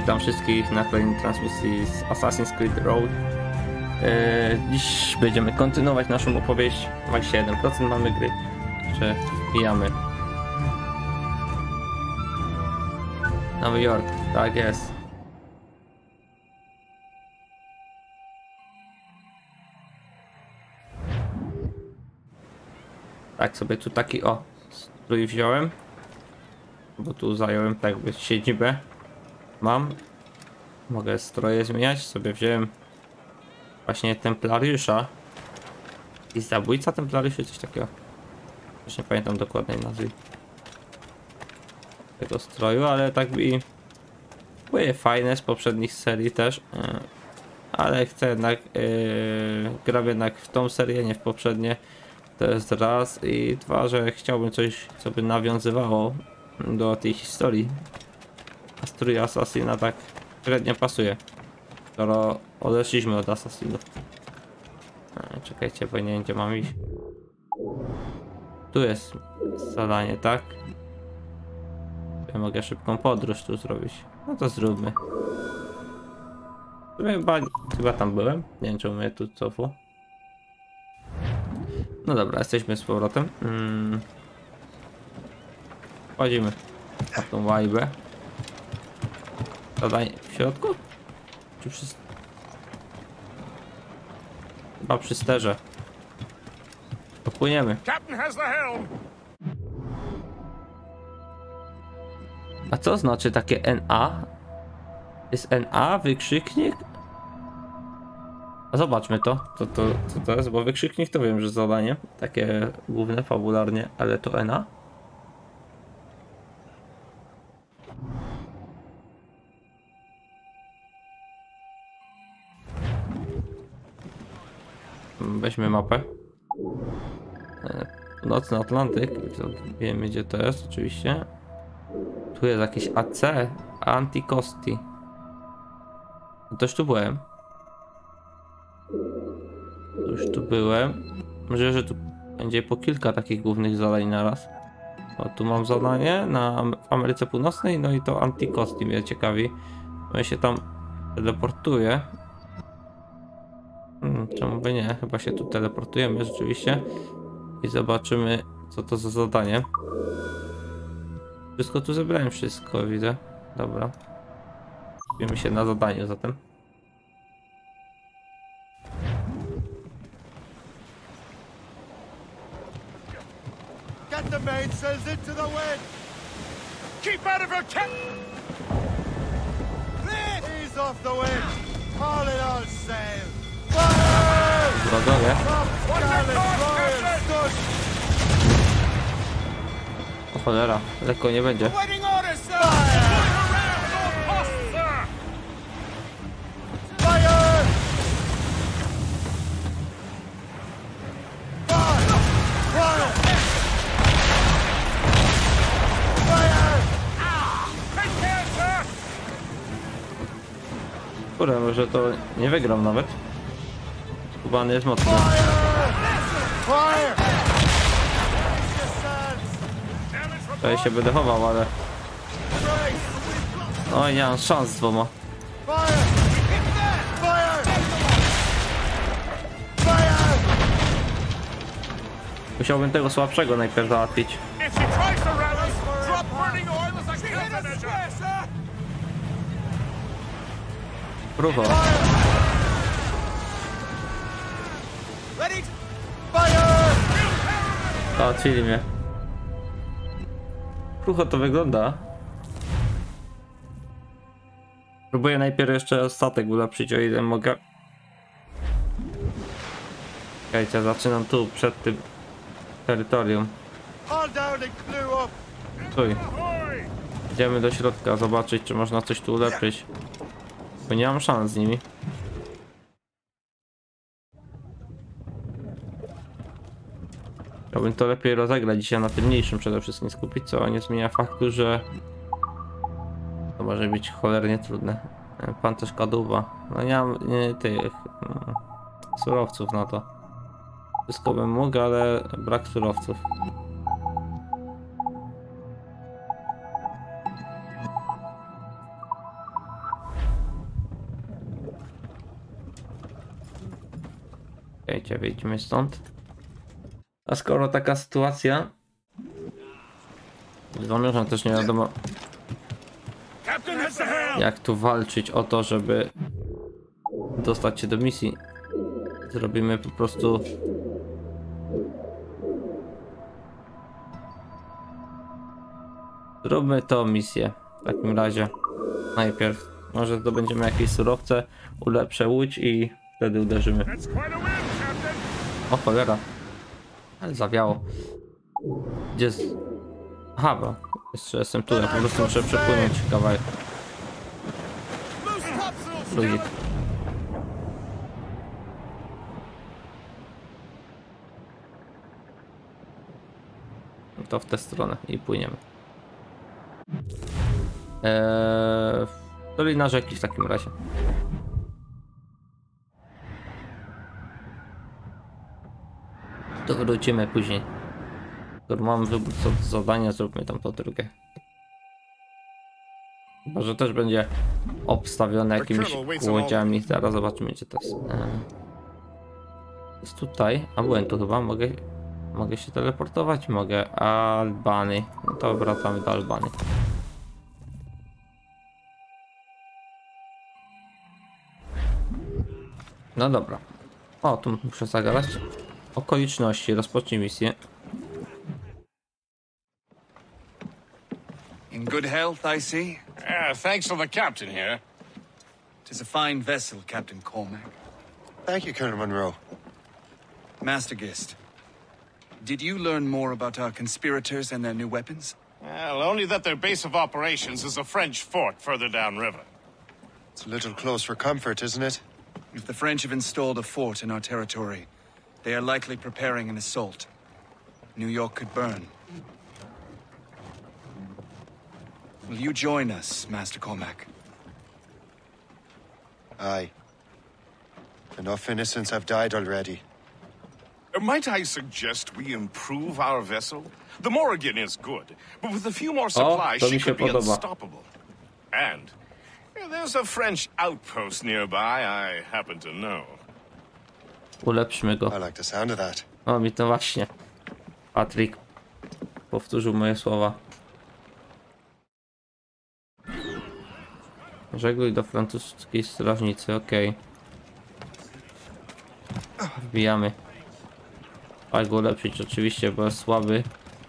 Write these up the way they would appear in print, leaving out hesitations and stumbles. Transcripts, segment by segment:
Witam wszystkich na kolejnej transmisji z Assassin's Creed Road. Dziś będziemy kontynuować naszą opowieść. 21% mamy gry, także wbijamy. Nowy Jork, tak jest. Tak sobie tu taki strój wziąłem, bo tu zająłem tak jakby siedzibę. Mam. Mogę stroje zmieniać. Sobie wziąłem właśnie templariusza i zabójca templariuszy, coś takiego. Już nie pamiętam dokładnej nazwy tego stroju, ale tak by były fajne z poprzednich serii też. Ale chcę jednak gram jednak w tą serię, nie w poprzednie. To jest raz i dwa, że chciałbym coś, co by nawiązywało do tej historii. A strój Assassina tak średnio pasuje, skoro odeszliśmy od Assassinów. Czekajcie, bo nie wiem, gdzie mam iść. Tu jest zadanie, tak? Ja mogę szybką podróż tu zrobić. No to zróbmy. Chyba tam byłem. Nie wiem, czemu mnie tu cofło. No dobra, jesteśmy z powrotem. Wchodzimy na tą łajbę. Zadanie w środku? Czy przy... Chyba przy sterze. Popłyniemy. A co znaczy takie NA? Jest NA? Wykrzyknik? A zobaczmy to. Co to jest? Bo wykrzyknik to wiem, że zadanie. Takie główne, fabularnie, ale to NA? Weźmy mapę. Nocny Atlantyk. Wiemy, gdzie to jest, oczywiście. Tu jest jakieś AC. Anticosti. Też tu byłem. Już tu byłem. Może, że tu będzie po kilka takich głównych zadań na raz. O, tu mam zadanie w Ameryce Północnej. No i to Anticosti mnie ciekawi. Ja się tam teleportuję. Czemu by nie? Chyba się tu teleportujemy rzeczywiście i zobaczymy, co to za zadanie. Wszystko tu zebrałem, wszystko widzę. Dobra. Skupimy się na zadaniu zatem. Get the mainsails into the wind! Keep out of her Ease off the wind! Haul it all sail! Wrogowie. O cholera, lekko nie będzie. Kurde, może to nie wygram nawet. Kubany jest mocny. Tutaj się będę chował, ale... Oj, nie mam szans z dwoma. Musiałbym tego słabszego najpierw załatwić. Rucho. Załatwili mnie. Krucho to wygląda. Próbuję najpierw jeszcze statek ulepszyć, o ile mogę. Czekajcie, zaczynam tu, przed tym terytorium. Stój. Idziemy do środka, zobaczyć, czy można coś tu ulepszyć. Bo nie mam szans z nimi. Chciałbym to lepiej rozegrać dzisiaj, na tym mniejszym przede wszystkim skupić, co nie zmienia faktu, że to może być cholernie trudne. Pancerz kadłuba. No nie mam tych surowców na to. Wszystko bym mógł, ale brak surowców. Czekajcie, wyjdźmy stąd. A skoro taka sytuacja, żołnierzom też nie wiadomo jak tu walczyć o to, żeby dostać się do misji. Zrobimy po prostu zróbmy tą misję w takim razie. Najpierw może zdobędziemy jakieś surowce, ulepszę łódź i wtedy uderzymy. O cholera, ale zawiało. Gdzie jest? Aha, bo jeszcze jestem tu, ja po prostu muszę przepłynąć kawałek. Luzik. To w tę stronę i płyniemy. Dolina rzeki w takim razie. To wrócimy później. Skoro mamy wybór co do zadania, zróbmy tam to drugie. Chyba, że też będzie obstawione jakimiś łodziami. Zaraz zobaczymy, gdzie to jest. Jest tutaj, a byłem tu chyba. Mogę się teleportować? Mogę. Albany. No to wracamy do Albany. No dobra. O, tu muszę zagadać. Okoliczności. Rozpocznij misję. In good health, I see. Thanks to the captain here. 'Tis a fine vessel, Captain Cormac. Thank you, Colonel Monroe. Master Gist, did you learn more about our conspirators and their new weapons? Well, only that their base of operations is a French fort further downriver. It's a little close for comfort, isn't it? If the French have installed a fort in our territory, they are likely preparing an assault. New York could burn. Will you join us, Master Cormac? Aye. Enough innocents have died already. Might I suggest we improve our vessel? The Morrigan is good, but with a few more supplies, to she mi się could be podoba. unstoppable. And there's a French outpost nearby, I happen to know. Ulepszmy go. I like the sound of that. O, mi to właśnie. Patryk powtórzył moje słowa. Żegluj do francuskiej strażnicy, okej. Wbijamy. Trzeba go ulepszyć oczywiście, bo jest słaby.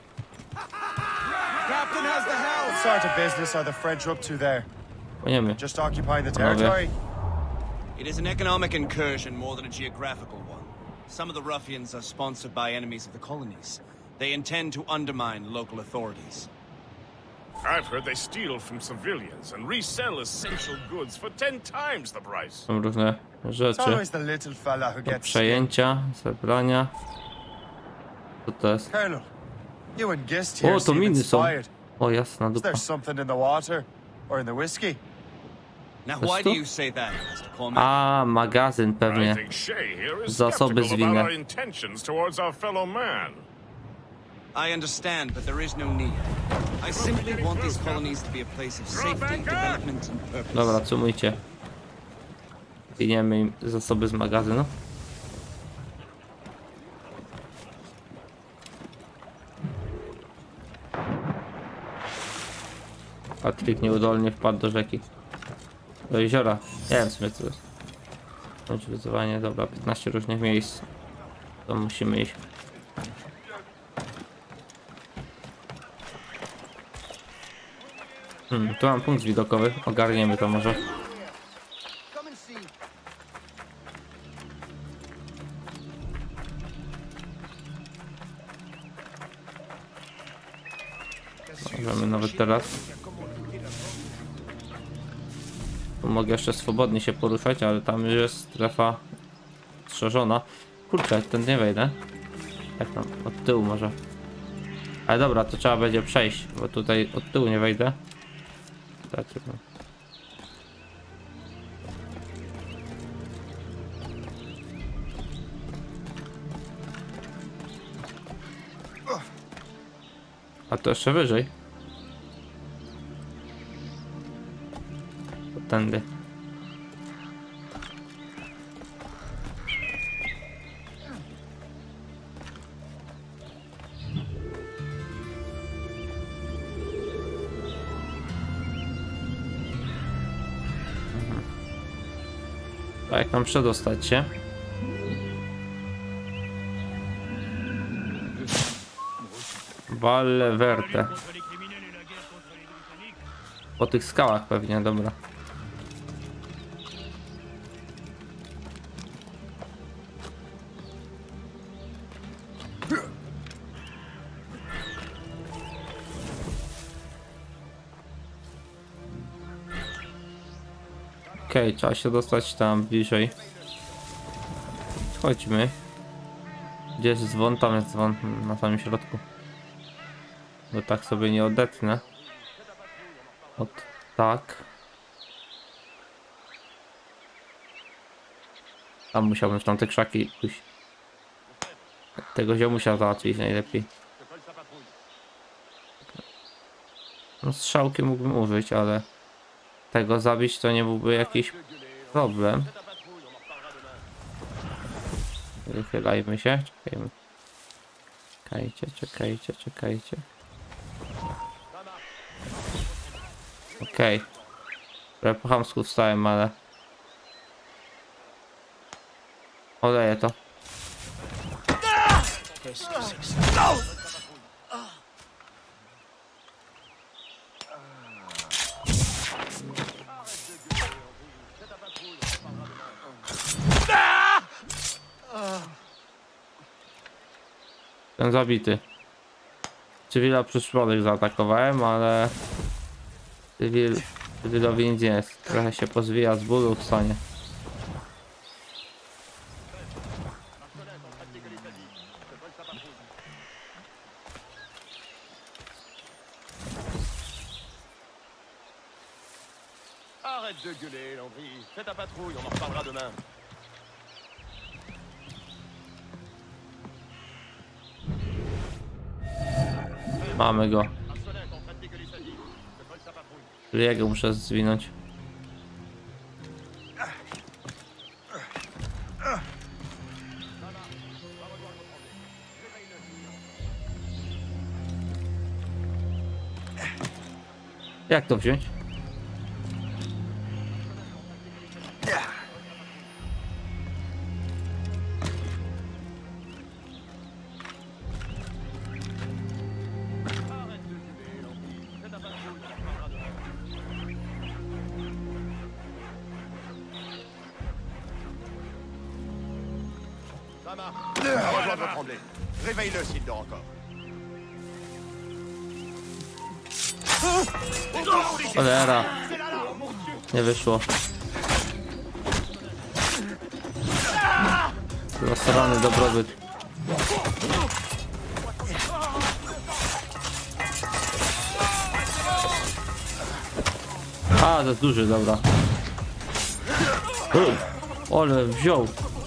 Captain has the helm! What sort of business are the French up to there? Płyniemy. Just occupying the territory? It is an economic incursion more than a geographical one. Some of the ruffians are sponsored by enemies of the colonies. They intend to undermine local authorities. I've heard they steal from civilians and resell essential goods for 10 times the price. Są różne It's rzeczy. always the little fella who Do gets przejęcia, zebrania. Co to jest? Colonel, you and Gist here O, to seem miny są. inspired. O, jasna Is dupa. there something in the water? Or in the whiskey? Now, Wiesz why co? do you say that, Mr. Cormac? A, magazyn I pewnie. think Shay here is Zasoby skeptical zwinne. about our intentions towards our fellow man. I understand, but there is no need. I simply want these colonies to be a place of safety, development, and purpose. Dobra, cumujcie. Piniemy im zasoby z magazynu. Patryk nieudolnie wpadł do rzeki. Do jeziora. Nie wiem w sumie co to jest. Bądź wyzwanie, dobra, 15 różnych miejsc. To musimy iść. Tu mam punkt widokowy, ogarniemy to może. Come and see. Możemy nawet teraz. Tu mogę jeszcze swobodnie się poruszać, ale tam już jest strefa strzeżona. Kurczę, ten nie wejdę. Jak tam? Od tyłu może. Ale dobra, to trzeba będzie przejść, bo tutaj od tyłu nie wejdę. Tak, chyba. A to jeszcze wyżej. To tędy. A jak nam przedostać się? Valle Verte. Po tych skałach pewnie, dobra. Okej, trzeba się dostać tam bliżej. Chodźmy. Gdzie jest dzwon? Tam jest dzwon na samym środku. Bo tak sobie nie odetnę. Tak. Tam musiałbym w tamte krzaki pójść. Tego ziomusia załatwić najlepiej. No strzałki mógłbym użyć, ale tego zabić to nie byłby jakiś problem. Wychylajmy się, czekajmy. Czekajcie. Okej. Okay. Po chamsku wstałem, ale... Oleję to. Ten zabity. Cywila przez przypadek zaatakowałem, ale... Cywilowi nic nie jest. Trochę się pozwija z bólu, wstanie. Arrête de gueuler, Landry. Fais ta patrouille, on en reparlera demain. Mamy go. Jego muszę zwinąć. Jak to wziąć? Rejoins-moi Tremblay. Réveille-le s'il dort encore. Cholera. Nie wyszło. Zasrany dobrobyt. A, to jest duży, dobra. Ale wziął.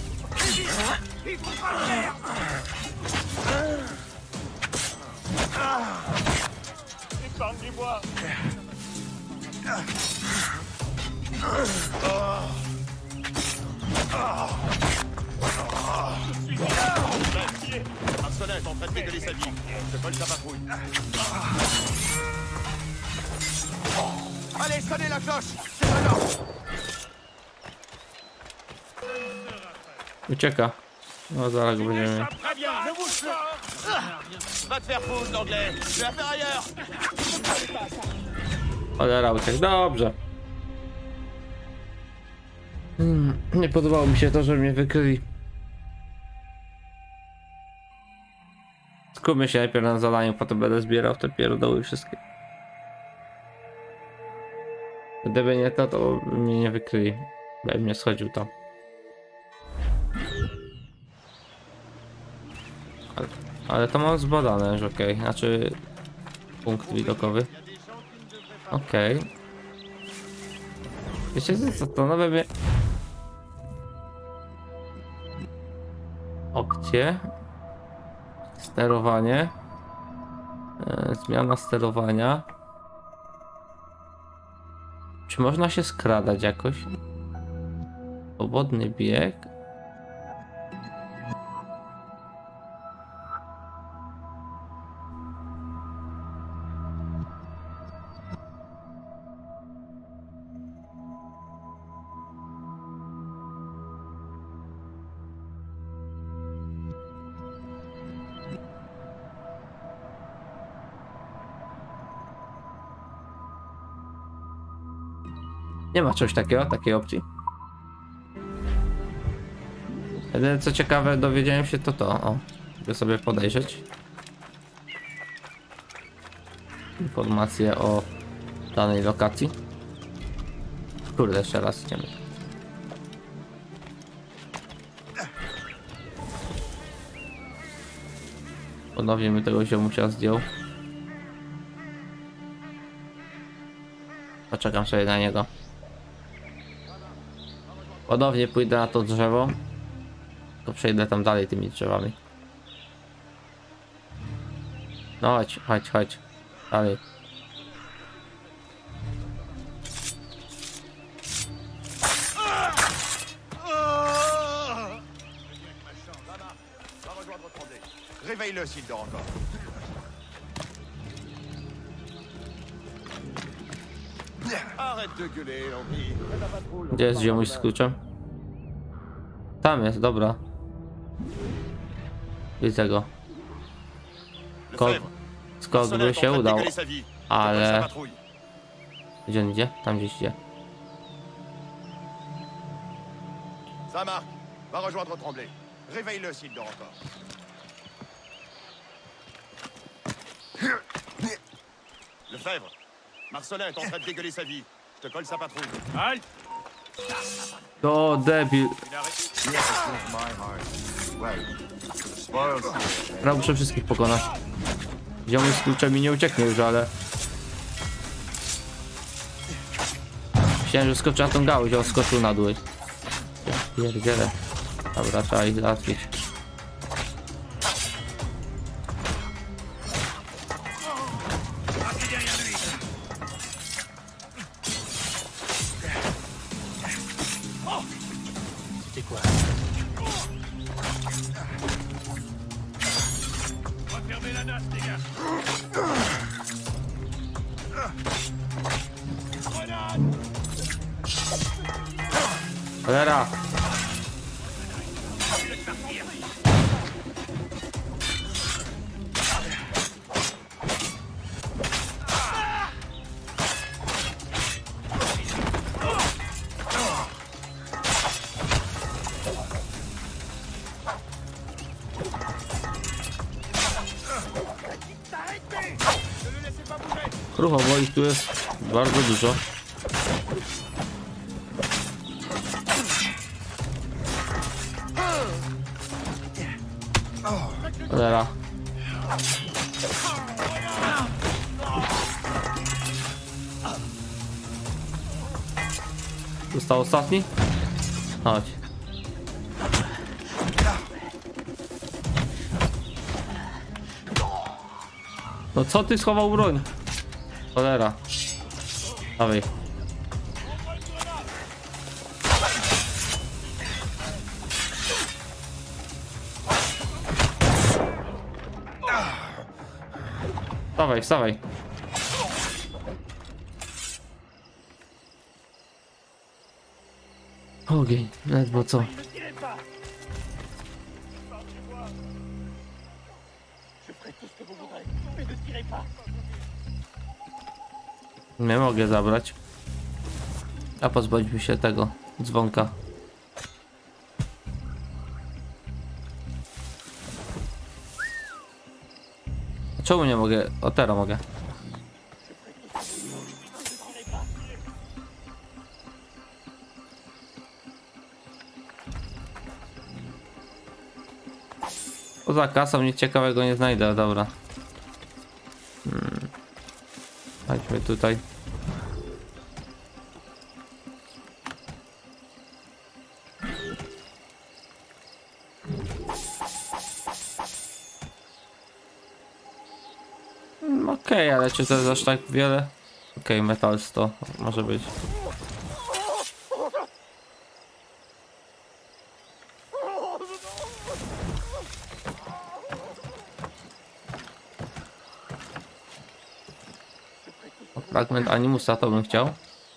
Arsenault est en train de dégueuler sa vie. Je vole sa patrouille. Allez, sonnez la cloche. C'est maintenant. Ucieka. No zaraz go będziemy. Très bien, ne bouge pas. Va te faire foutre, l'anglais. Je vais affaire ailleurs. Cholera, uciekł. Dobrze. Nie podobało mi się to, że mnie wykryli. Skupmy się najpierw na zadaniu, potem będę zbierał te pierdoły wszystkie. Gdyby nie to, to by mnie nie wykryli. Bym nie schodził tam. Ale to mam zbadane, że okej. Znaczy... punkt widokowy. Okej. Wiecie co, zastanawia mnie... Opcje. Sterowanie. Zmiana sterowania. Czy można się skradać jakoś? Swobodny bieg. Nie ma czegoś takiego, takiej opcji. Jedyne co ciekawe dowiedziałem się to. O, mogę sobie podejrzeć. Informacje o danej lokacji. Kurde, jeszcze raz idziemy. Ponownie mi tego ziomusia zdjął. Poczekam sobie na niego. Ponownie pójdę na to drzewo. To przejdę tam dalej tymi drzewami. No chodź. Dalej. Réveille-le s'il dort encore. Arrête de gueuler, Henri. Gdzie jest ziomuś z kluczem? Tam jest, dobra. Widzę go. Skok by się udał, ale... Gdzie on idzie? Tam gdzieś idzie. Saint-Marc, va rejoindre Tremblay. Réveille-le s'il dort encore. Lefebvre, Marcelin est en train de dégueuler sa vie. Je te colle sa patrouille. Halt! To debil. Muszę wszystkich pokonać. Ziomuś z kluczem mi nie ucieknie już, ale... Myślałem, że skoczy na tą gałąź, a on skoczył na dół. Pierdziele. Dobra, trzeba ich załatwić. Cholera! Krucho, bo ich tu jest bardzo dużo. Cholera. Został ostatni? Chodź. No co ty schował broń? Cholera. Dawaj. Wstawaj, wstawaj. Ogień, ledwo co. Nie mogę zabrać. A pozbądźmy się tego dzwonka. Czemu nie mogę? O, teraz mogę. Poza kasą nic ciekawego nie znajdę, dobra. Chodźmy tutaj. Okej, ale czy to jest aż tak wiele? Okej, metal 100 może być. Fragment animusa to bym chciał.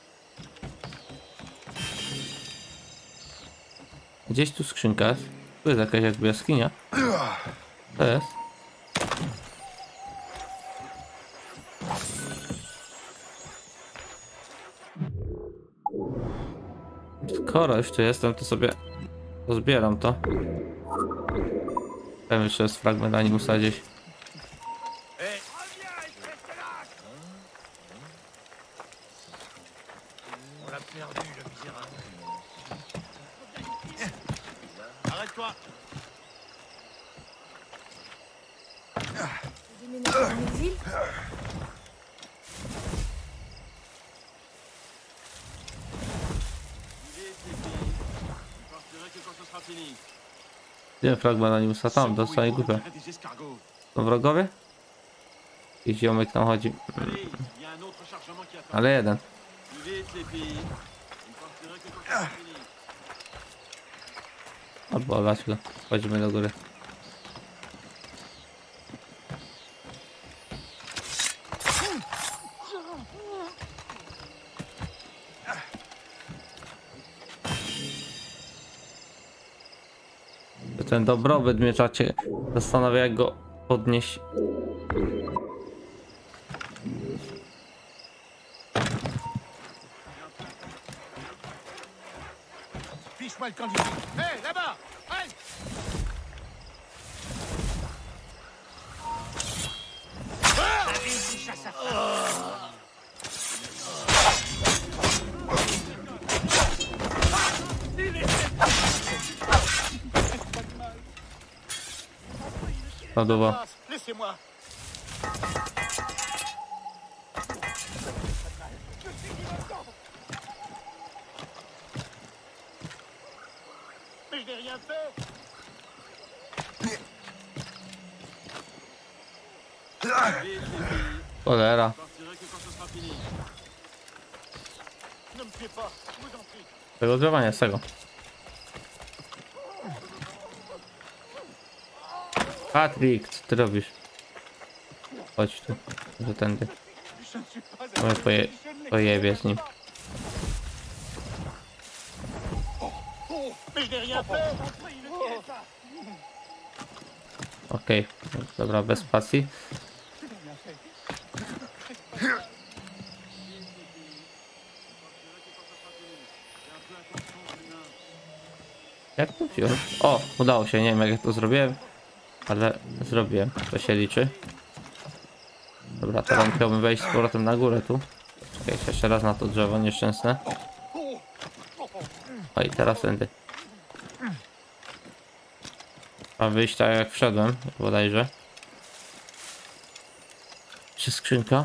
Gdzieś tu skrzynka jest. Tu jest jakaś jakby jaskinia. To jest. Skoro już tu jestem, to sobie pozbieram to. Wiem, że jest fragment animusa gdzieś. Arrête-toi. Déménager en exil? Gdzie fragment animusa? Tam, do samej góry. Są wrogowie? I ziomek tam chodzi. Ale jeden. Albo lać go. Chodźmy do góry. Ten dobrobyt mnie czacie zastanawia, jak go podnieść. Fiche-moi le candidat. Hé, là-bas! Hey! Ładowa. Laissez-moi. Mais je n'ai rien fait. Cholera. Ne me tuez pas, je vous en prie. Tego drzewa nie z tego. Patrick, co ty robisz? Chodź tu, że tędy. Je ne suis pas Może pojebie z nim. Mais je n'ai rien fait. Okej, dobra, bez pasji. Jak to wziąłem? O, udało się, nie wiem jak to zrobiłem, ale zrobiłem, to się liczy. Dobra, teraz musiałbym wejść z powrotem na górę tu. Czekajcie jeszcze raz na to drzewo nieszczęsne. O i teraz tędy. A wyjść tak jak wszedłem, bodajże. Czy skrzynka?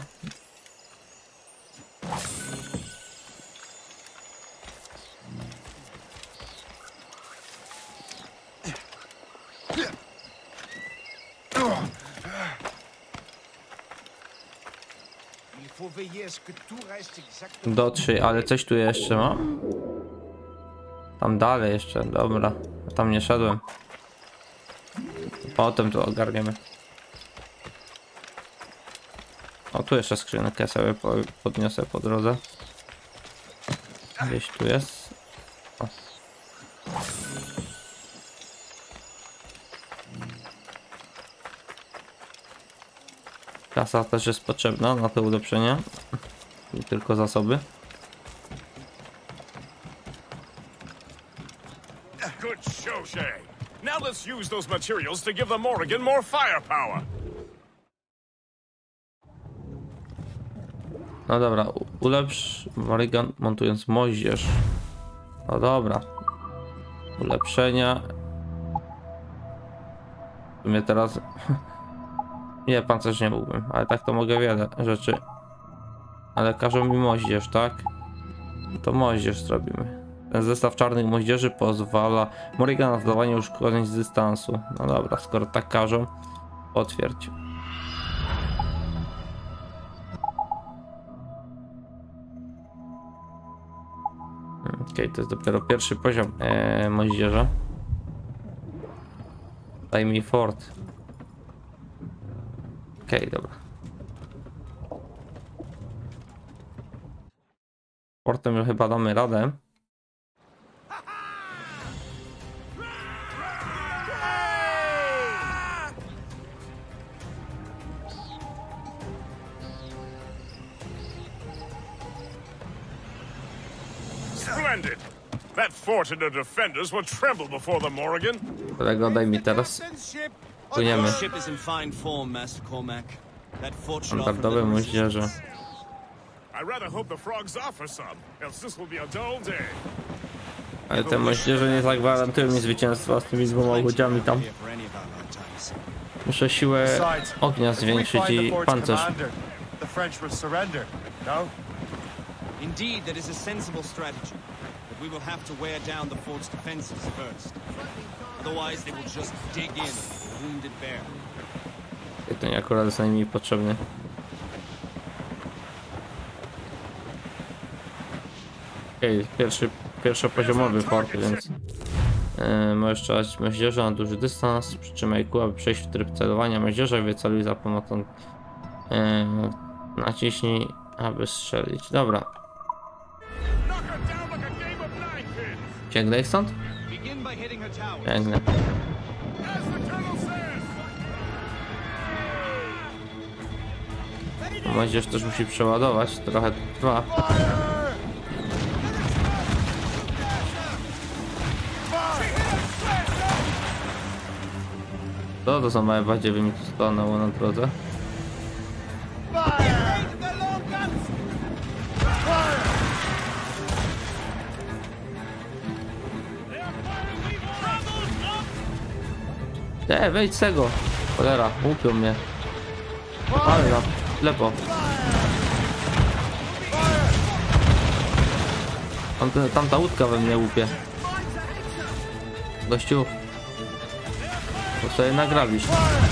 Il faut veiller à ce que tout reste exactement. Do 3, ale coś tu jeszcze ma? Tam dalej jeszcze, dobra. Tam nie szedłem. Potem to ogarniemy. O, tu jeszcze skrzynkę sobie podniosę po drodze. Gdzieś tu jest. O. Kasa też jest potrzebna na te ulepszenia. Nie tylko zasoby. Good show, Shay. Now let's use those materials to give the Morrigan more firepower. No dobra, ulepsz Morrigan montując moździerz. No dobra. Ulepszenia. W sumie teraz... Nie, pancerz nie mógłbym, ale tak to mogę wiele rzeczy. Ale każą mi moździerz, tak? To moździerz zrobimy. Ten zestaw czarnych moździerzy pozwala Morrigan na zadawanie uszkodzeń z dystansu. No dobra, skoro tak każą, potwierdź. Okej, to jest dopiero pierwszy poziom moździerza. Daj mi fort. Okej, dobra. Fortem chyba damy radę. Splendid. That fort and the defenders will tremble before the Morrigan. Kolego, daj mi teraz. Płyniemy. The ship is in fine form, Master Cormac. That fort should offer Standardowe little moździerze. resistance. I rather hope the frogs offer some, else this will be a dull day. Ale te moździerze nie zagwarantują mi zwycięstwa z tymi dwoma łodziami tam. Here for any of our bad times. Muszę siłę ognia zwiększyć i pancerz. The French will surrender. No? Indeed, that is a sensible strategy. But we will have to wear down the fort's defenses first. Otherwise, they will just dig in, wounded bear. I to nie akurat jest najmniej potrzebny. Okej, pierwszopoziomowy fort, więc możesz strzelać moździerza na duży dystans. Przytrzymaj kół, aby przejść w tryb celowania moździerza i wyceluj za pomocą naciśnij, aby strzelić. Dobra. Knock her down like a game of ninepins. Ciągnę ich stąd? Begin by hitting her tower. Ciągnę. As the colonel says. Moździerz też musi przeładować, trochę trwa. Co to za małe badziewy mi tu stanęło na drodze? Wejdź z tego! Cholera, łupią mnie. Ale na lepo. Tamta łódka we mnie łupie. Gościu. To sobie nagrabisz.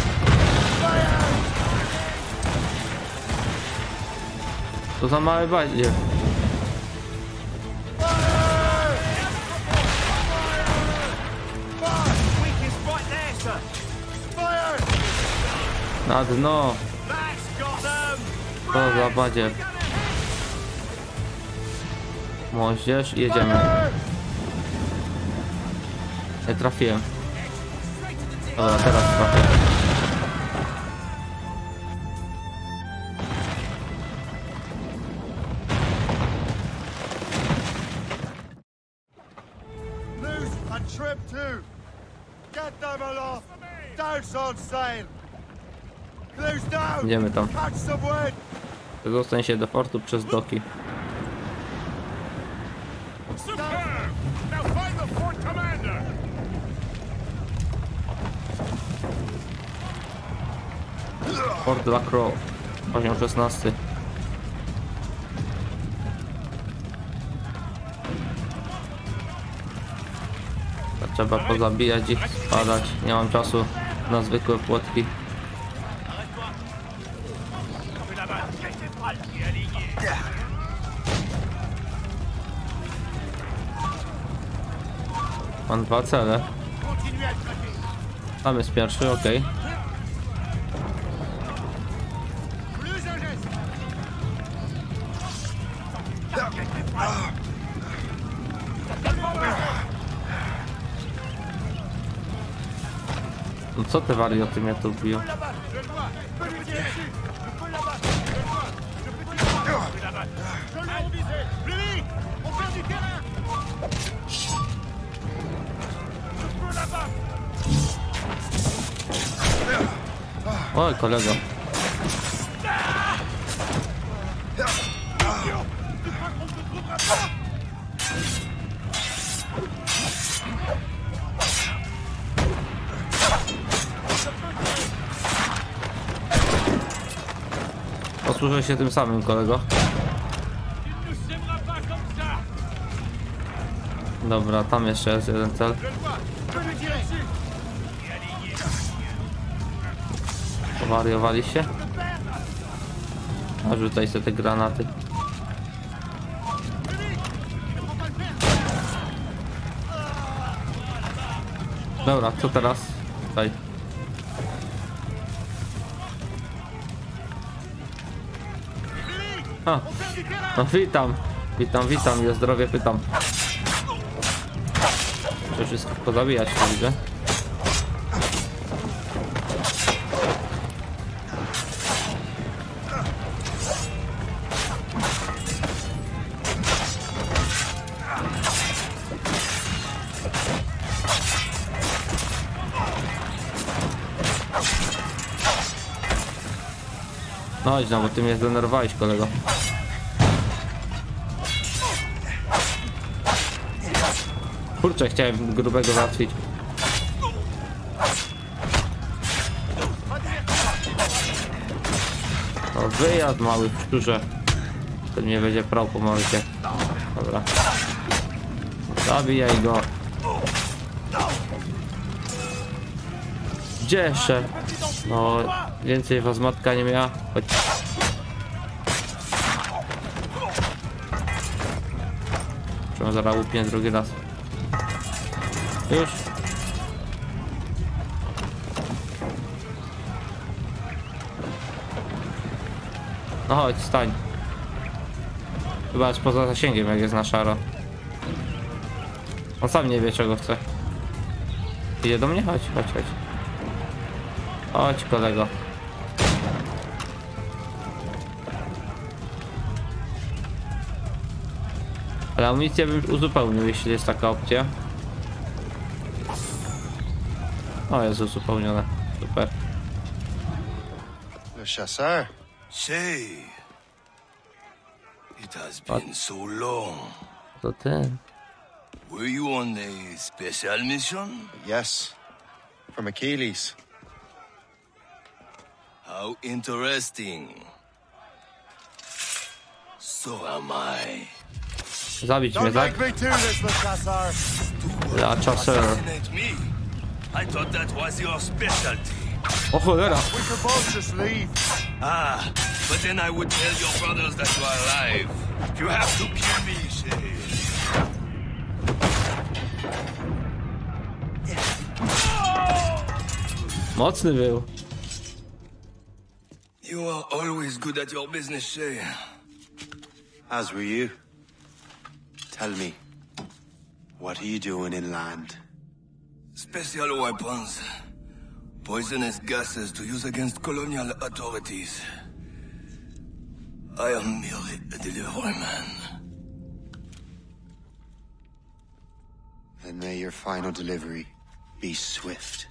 To za małe badziew. Na dno. To za badziew. Moździerz i jedziemy. Nie trafiłem. Dobra, teraz trafię. Loose and trim too. Get them aloft. Douse on sail. Close down. Idziemy tam. Catch some wind. Dostań się do portu przez doki. Superb! Now find the fort commander! Port Lacroix. Poziom 16. Trzeba pozabijać ich, spadać. Nie mam czasu na zwykłe płotki. Mam dwa cele. Tam jest pierwszy, ok. No co te warioty mnie tu biją? Oj, kolego. Posłużę się tym samym, kolego. Dobra, tam jeszcze jest jeden cel. Powariowali się? A rzucaj sobie te granaty. Dobra, co teraz? Tutaj. A, no witam. Witam i o zdrowie pytam. Muszę wszystkich pozabijać, to widzę. No chodź, no bo ty mnie zdenerwowałeś, kolego. Kurczę, chciałem grubego załatwić. No wyjazd mały w szczurze. Ten mnie będzie prał po mordzie. Dobra. Zabijaj go. Gdzie jeszcze? No, więcej was matka nie miała. Chodź. Trzeba zaraz łupnie drugi raz. Już. No chodź, stań. Chyba jest poza zasięgiem, jak jest na szaro. On sam nie wie, czego chce. Idzie do mnie? Chodź, chodź, chodź. Chodź, kolego. Ale amunicję bym uzupełnił, jeśli jest taka opcja. O, jest uzupełnione. Super. Le chasseur. Say, it has been so long. To ten. Were you on a special mission? Yes. From Achilles. How interesting. So am I. Zabić mnie, Don't tak? make me do this, Le chasseur. La chasseur. Assassinate me? I thought that was your specialty. O cholera! We could both just leave. Ah, but then I would tell your brothers that you are alive. You have to kill me, Shay. Mocny był. You are always good at your business, Shay. As were you. Tell me, what are you doing inland? Special weapons. Poisonous gases to use against colonial authorities. I am merely a delivery man. Then may your final delivery be swift.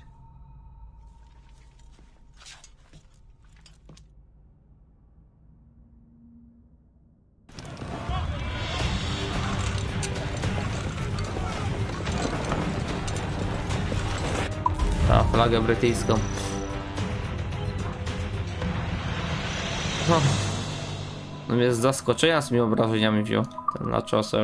A, flagę brytyjską. No mnie z zaskoczenia z tymi obrażeniami wziął. Ten La Chasseur.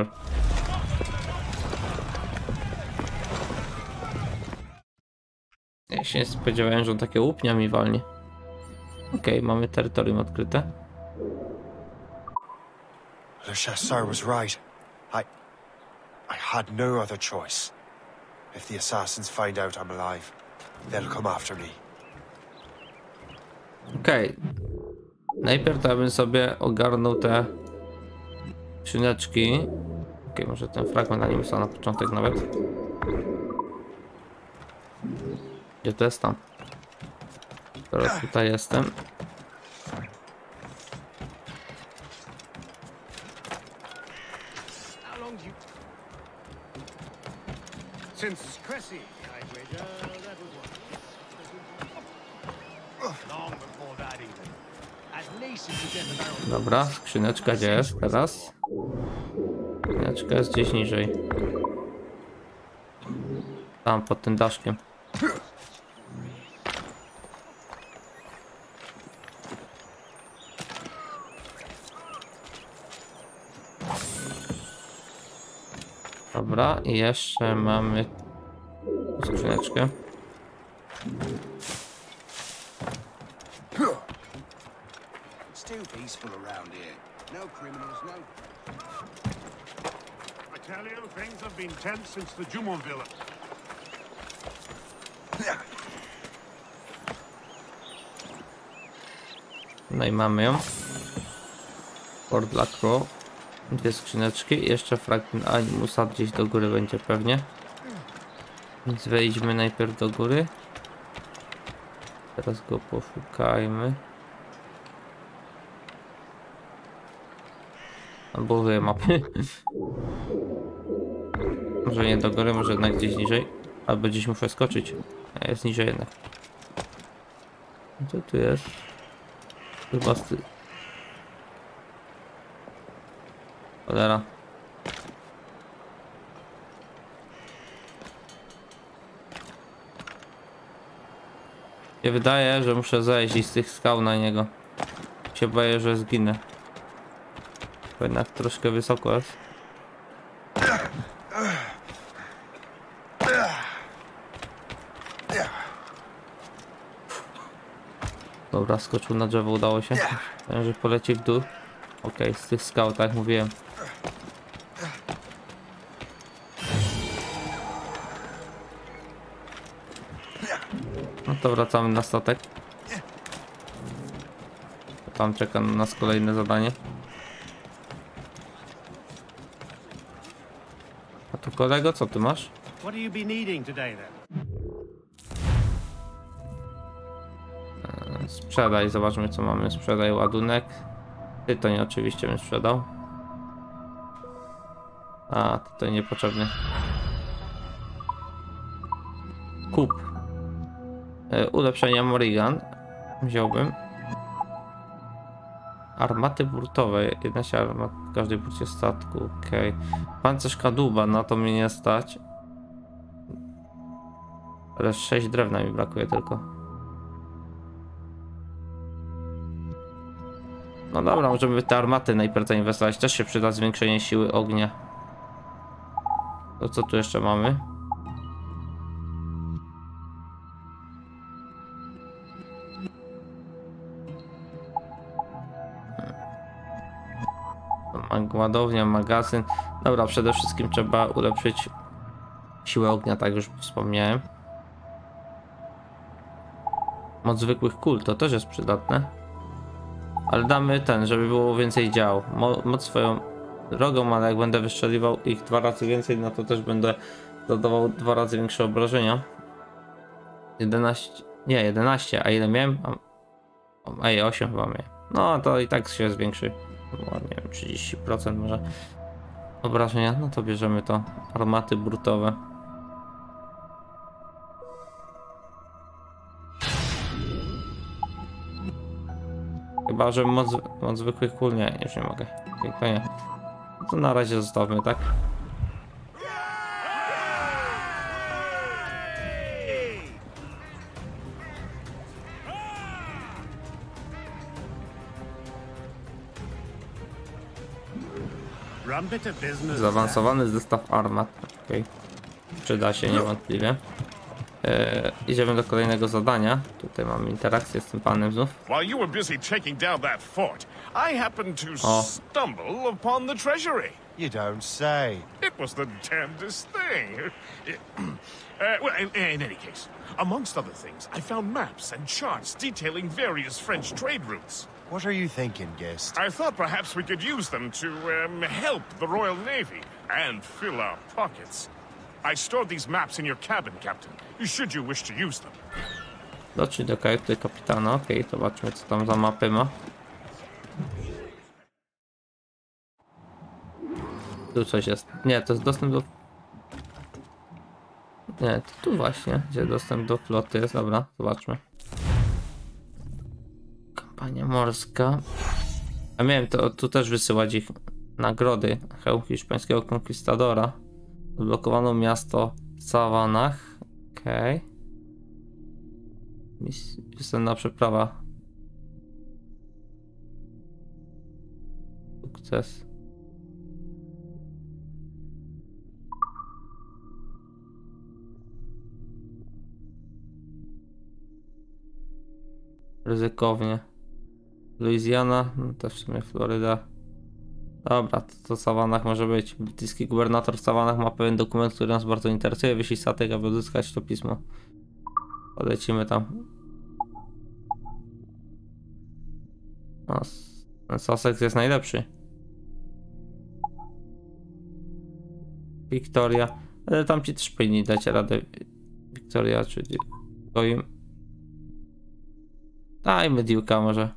Ja się nie spodziewałem, że on takie łupnia mi walnie. Okej, mamy terytorium odkryte. Le chasseur was right. I had no other choice. If the assassins find out I'm alive, they'll come after me. Okej. Najpierw to ja bym sobie ogarnął te skrzyneczki. Okej, może ten fragment na nim jest na początek nawet. Gdzie to jest tam? Teraz tutaj jestem. Since Cressy, I'd wager that was what? Long before that even. At least it's a death barrel. Dobra, skrzyneczka gdzie jest teraz? Skrzyneczka jest gdzieś niżej. Tam, pod tym daszkiem. Dobra, i jeszcze mamy skrzyneczkę. It's too peaceful around here. No criminals, no. I tell you, things have been tense since the Jumonville. No i mamy ją. Fort Lacroix. Dwie skrzyneczki i jeszcze fragment Animusa gdzieś do góry będzie pewnie. Więc wejdźmy najpierw do góry. Teraz go poszukajmy. Albo złe mapy. Może nie do góry, może jednak gdzieś niżej. Albo gdzieś muszę skoczyć. A jest niżej jednak. Co tu jest? Chyba cholera. Mi się wydaje, że muszę zejść z tych skał na niego. Się boję, że zginę. Bo jednak troszkę wysoko jest. Dobra, skoczył na drzewo, udało się. Myślałem, że poleci w dół. Okej, z tych skał, tak jak mówiłem. No to wracamy na statek. Tam czeka na nas kolejne zadanie. A tu kolego, co ty masz? What do you be needing today then? Sprzedaj, zobaczmy co mamy. Sprzedaj ładunek. Ty to nie oczywiście bym sprzedał. A, to niepotrzebny. Kup. Ulepszenia Morrigan. Wziąłbym. Armaty burtowe. 11 armat w każdej burcie statku. Okej. Pancerz kadłuba, na to mnie nie stać. Ale 6 drewna mi brakuje tylko. No dobra, możemy te armaty najpierw zainwestować. Też się przyda zwiększenie siły ognia. To co tu jeszcze mamy? Ładownia, magazyn. Dobra, przede wszystkim trzeba ulepszyć siłę ognia, tak już wspomniałem. Moc zwykłych kul to też jest przydatne. Ale damy ten, żeby było więcej dział. Moc swoją drogą, ale jak będę wystrzeliwał ich 2 razy więcej, no to też będę dodawał 2 razy większe obrażenia. 11, nie 11, a ile miałem? A 8 chyba miałem. No to i tak się zwiększy. Nie wiem, 30% może obrażenia. No to bierzemy to. Armaty burtowe. Chyba, że moc zwykłych kul nie, już nie mogę. To nie. To na razie zostawmy, tak? Zaawansowany zestaw armat. Okay. Przyda się niewątpliwie. Idziemy do kolejnego zadania. Tutaj mamy interakcję z tym panem znów. While you were busy taking down that fort, I happened to stumble upon the treasury. You don't say. It was the damnedest thing. Well, in any case, amongst other things, I found maps and charts detailing various French trade routes. What are you thinking, guest? I thought perhaps we could use them to help the Royal Navy and fill our pockets. I stored these maps in your cabin, Captain, should you wish to use them. Dotrzeć do kajuty kapitana. Okej, zobaczmy co tam za mapy ma. Tu coś jest. Nie, to jest dostęp do... Nie, to tu właśnie, gdzie dostęp do floty jest. Dobra, zobaczmy. Kampania morska. A miałem to tu też wysyłać ich nagrody. Hełm hiszpańskiego konkwistadora. Odblokowano miasto w Sawanach. Okej. Piosenna przeprawa. Sukces. Ryzykownie. Louisiana, no to w sumie Floryda. Dobra, to w Sawanach może być. Brytyjski gubernator w Sawanach ma pewien dokument, który nas bardzo interesuje. Wyślij statek, aby uzyskać to pismo. Polecimy tam. No, ten Sussex jest najlepszy. Victoria. Ale tam ci też powinni dać radę. Victoria, czyli im. Dajmy Duke'a może.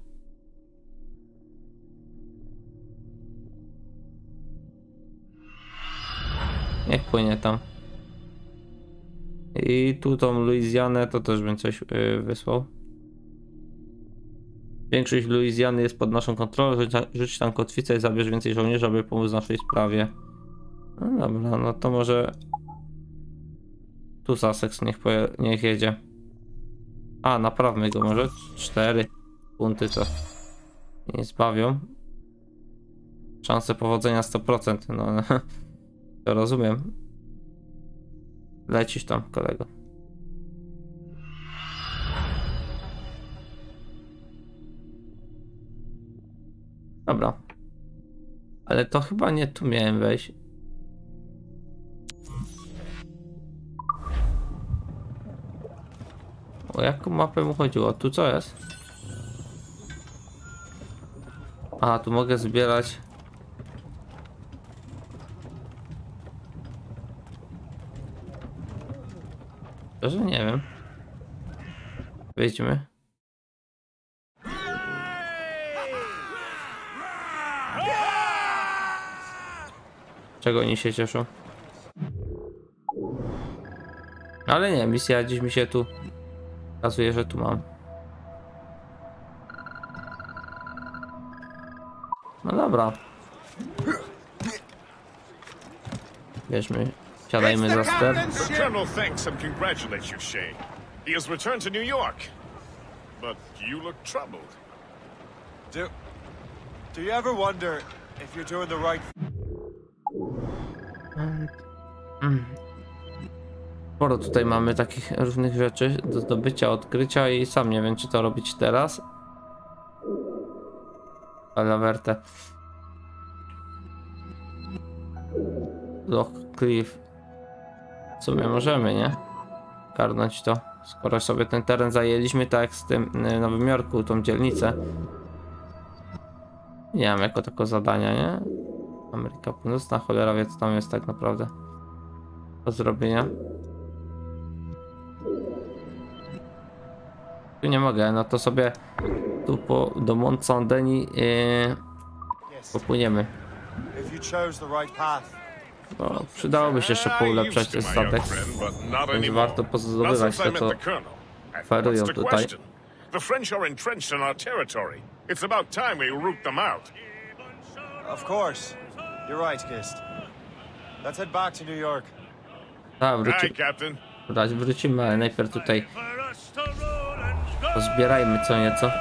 Niech płynie tam. I tu tą Luizjanę to też bym coś wysłał. Większość Luizjany jest pod naszą kontrolą. Rzuć tam kotwicę i zabierz więcej żołnierzy, aby pomóc w naszej sprawie. No dobra, no to może... Tu Sussex niech jedzie. A, naprawmy go może. 4 punkty to nie zbawią. Szanse powodzenia 100%. No, to rozumiem. Lecisz tam, kolego. Dobra. Ale to chyba nie tu miałem wejść. O jaką mapę mu chodziło? Tu co jest? A, tu mogę zbierać. To, że nie wiem. Wejdźmy. Czego oni się cieszą? Ale nie, misja dziś mi się tu pokazuje, że tu mam. No dobra. Bierzmy, siadajmy za ster. The Colonel thanks and congratulates you, Shay. He has returned to New York. But you look troubled. Do you ever wonder if you're doing the right Sporo tutaj mamy takich różnych rzeczy do zdobycia, odkrycia i sam nie wiem, czy to robić teraz. Alavertę. Loch Cliff. W sumie możemy, nie? Karnąć to. Skoro sobie ten teren zajęliśmy, tak jak z tym Nowym Jorku, tą dzielnicę. Nie mam jako tako zadania, nie? Ameryka Północna, cholera wie, co tam jest tak naprawdę do zrobienia. Tu nie mogę, no to sobie tu do Mont Saint-Denis popłyniemy. No, przydałoby się jeszcze poulepszać ten statek, więc warto pozdobywać to, co oferują tutaj. The French are entrenched in our territory. It's about time we root them out. Of course. You're right, Gist. Let's head back to New York. Tak, Aye, Captain. wrócimy, ale najpierw tutaj pozbierajmy co nieco.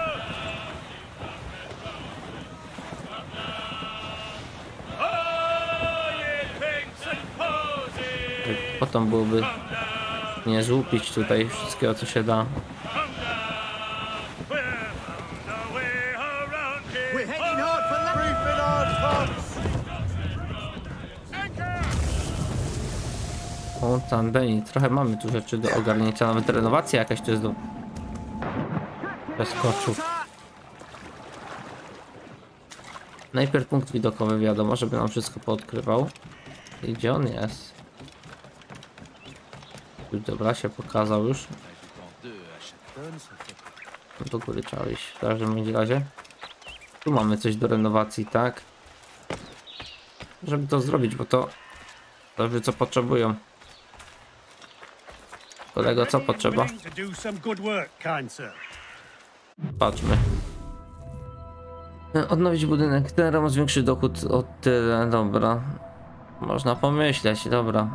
Potem byłoby nie złupić tutaj wszystkiego, co się da. O, Saint-Denis, trochę mamy tu rzeczy do ogarnięcia, nawet renowacja jakaś tu jest do przeskoczył. Najpierw punkt widokowy, wiadomo, żeby nam wszystko poodkrywał. I gdzie on jest? Dobra, się pokazał już. Do góry trzeba iść w każdym razie. Tu mamy coś do renowacji, tak? Żeby to zrobić, bo to zależy co potrzebują. Kolego, co potrzeba? Patrzmy. Odnowić budynek. Ten remont zwiększy dochód o tyle. Dobra. Można pomyśleć, dobra.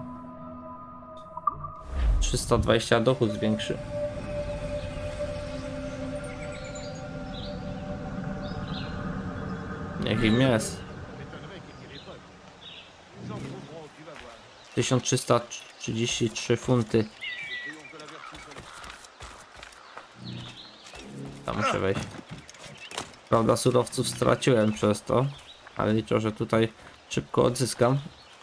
320 dochód zwiększy. Jakim jest? 1333 funty. Tam muszę wejść. Prawda, surowców straciłem przez to, ale liczę, że tutaj szybko odzyskam.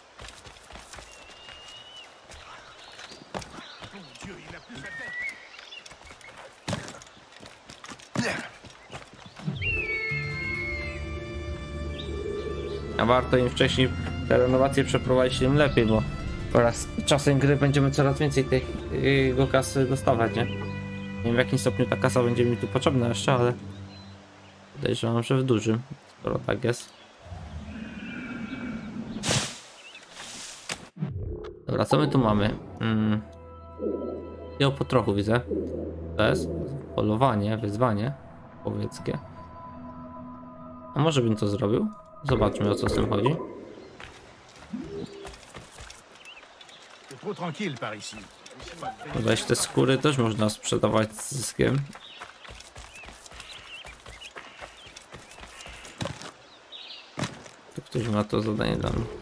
A warto im wcześniej te renowacje przeprowadzić, tym lepiej, bo oraz czasem gry będziemy coraz więcej tego kasy dostawać, nie? Nie wiem w jakim stopniu ta kasa będzie mi tu potrzebna jeszcze, ale podejrzewam, że w dużym, skoro tak jest. Dobra, co my tu mamy? Ja po trochu widzę. To jest polowanie, wyzwanie powiedzkie. A może bym to zrobił? Zobaczmy, o co z tym chodzi. Weź te skóry też można sprzedawać z zyskiem. To ktoś ma to zadanie dla mnie.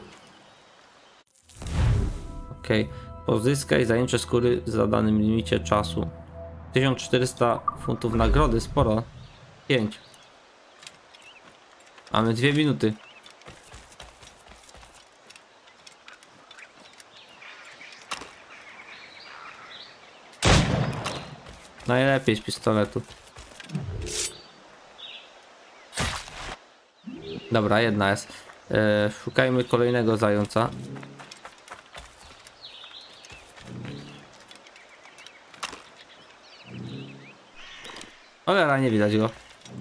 Okej. Pozyskaj zajęcze skóry w zadanym limicie czasu. 1400 funtów nagrody, sporo. 5. Mamy 2 minuty. Najlepiej z pistoletu. Dobra, jedna jest. Szukajmy kolejnego zająca. Cholera, nie widać go.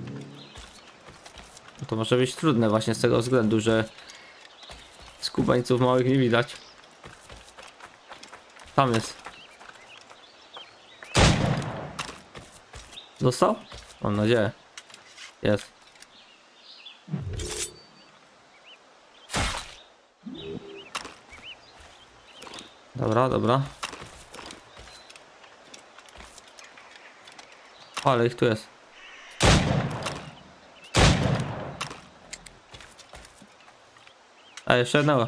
To może być trudne właśnie z tego względu, że skubańców małych nie widać. Tam jest. Dostał? Mam nadzieję. Jest. Dobra, dobra. O, ale ich tu jest. A jeszcze jednego.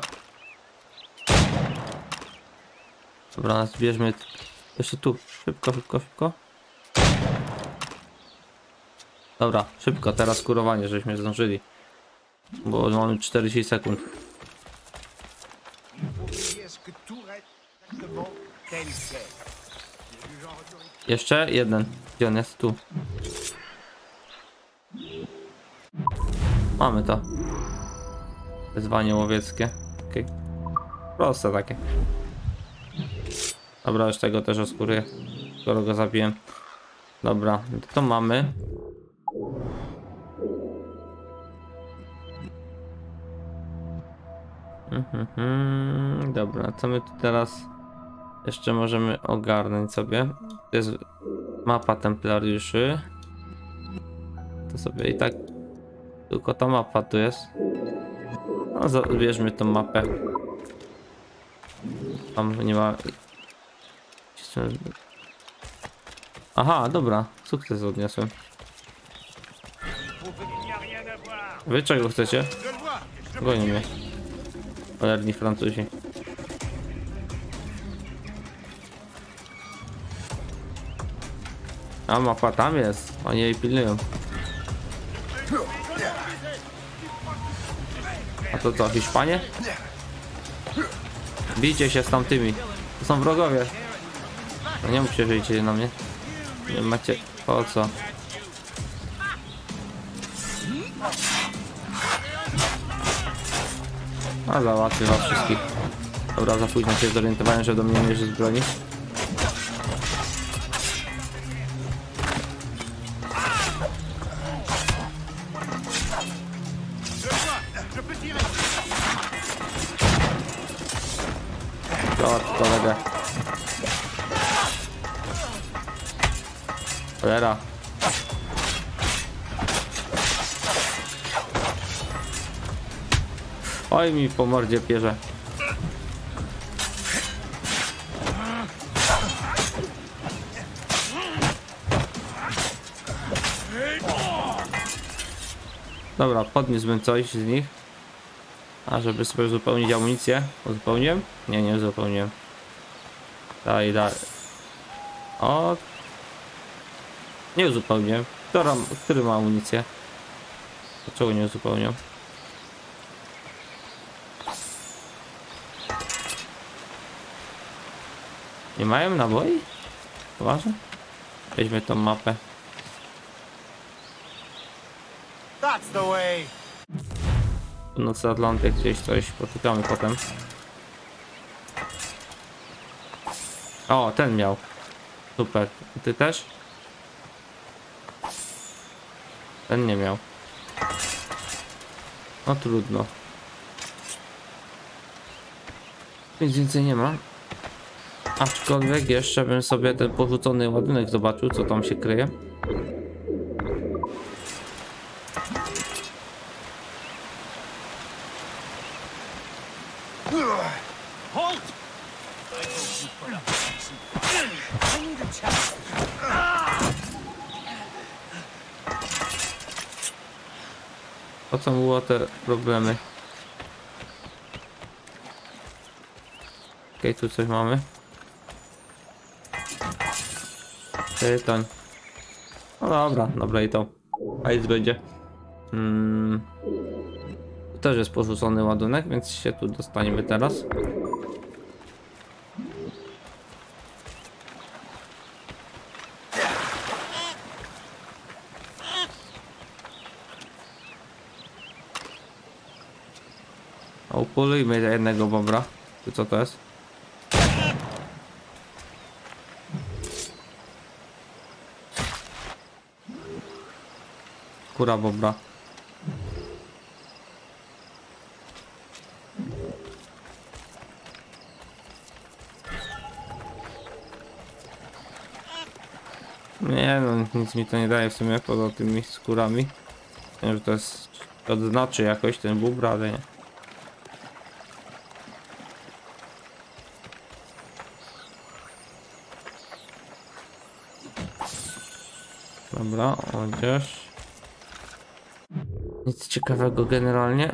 Dobra, zbierzmy jeszcze tu. Szybko, szybko, szybko. Dobra, szybko, teraz kurowanie, żeśmy zdążyli. Bo mamy 40 sekund. Jeszcze jeden. Gdzie on jest? Tu. Mamy to. Wyzwanie łowieckie. Okej. Proste takie. Dobra, już tego też oskuruję, skoro go zabiłem. Dobra, to mamy. Dobra, co my tu teraz jeszcze możemy ogarnąć sobie? To jest mapa templariuszy. To sobie i tak tylko ta mapa tu jest. No, zabierzmy tą mapę. Tam nie ma... Aha, dobra, sukces odniosłem. Wy czego chcecie? Gonią mnie. Cholerni Francuzi. A mapa tam jest, oni jej pilnują. A to co, Hiszpanie? Bijcie się z tamtymi. To są wrogowie. No nie mówcie, że idziecie na mnie. Nie macie po co. A załatwię was wszystkich. Dobra, za późno się zorientowałem, że do mnie mierzy z broni. Załatw kolegę. Cholera. Oj, mi po mordzie pierze. Dobra, podniósłbym coś z nich. A żeby sobie uzupełnić amunicję. Uzupełniłem? Nie, nie uzupełniłem. Daj, daj. O. Nie uzupełniłem. Który ma amunicję? Dlaczego nie uzupełniam? Nie mają naboi? Poważnie? Weźmy tą mapę. That's the way. Północny Atlantyk, gdzieś coś poszukamy potem. O, ten miał. Super. Ty też? Ten nie miał. No trudno. Nic więcej nie ma. Aczkolwiek jeszcze bym sobie ten porzucony ładunek zobaczył, co tam się kryje. salt! I hope you put up some... I need a chance. Po co było te problemy? Okej, tu coś mamy. Tytoń. No dobra, dobra i to. A nic będzie. Tu też jest porzucony ładunek, więc się tu dostaniemy teraz. Upolujmy jednego bobra. Tu co to jest? Kura bobra. Nie no, nic mi to nie daje w sumie poza tymi skórami. Wiem, że to jest... odznaczy jakoś ten bóbr, ale nie. Dobra, odzież. Nic ciekawego generalnie.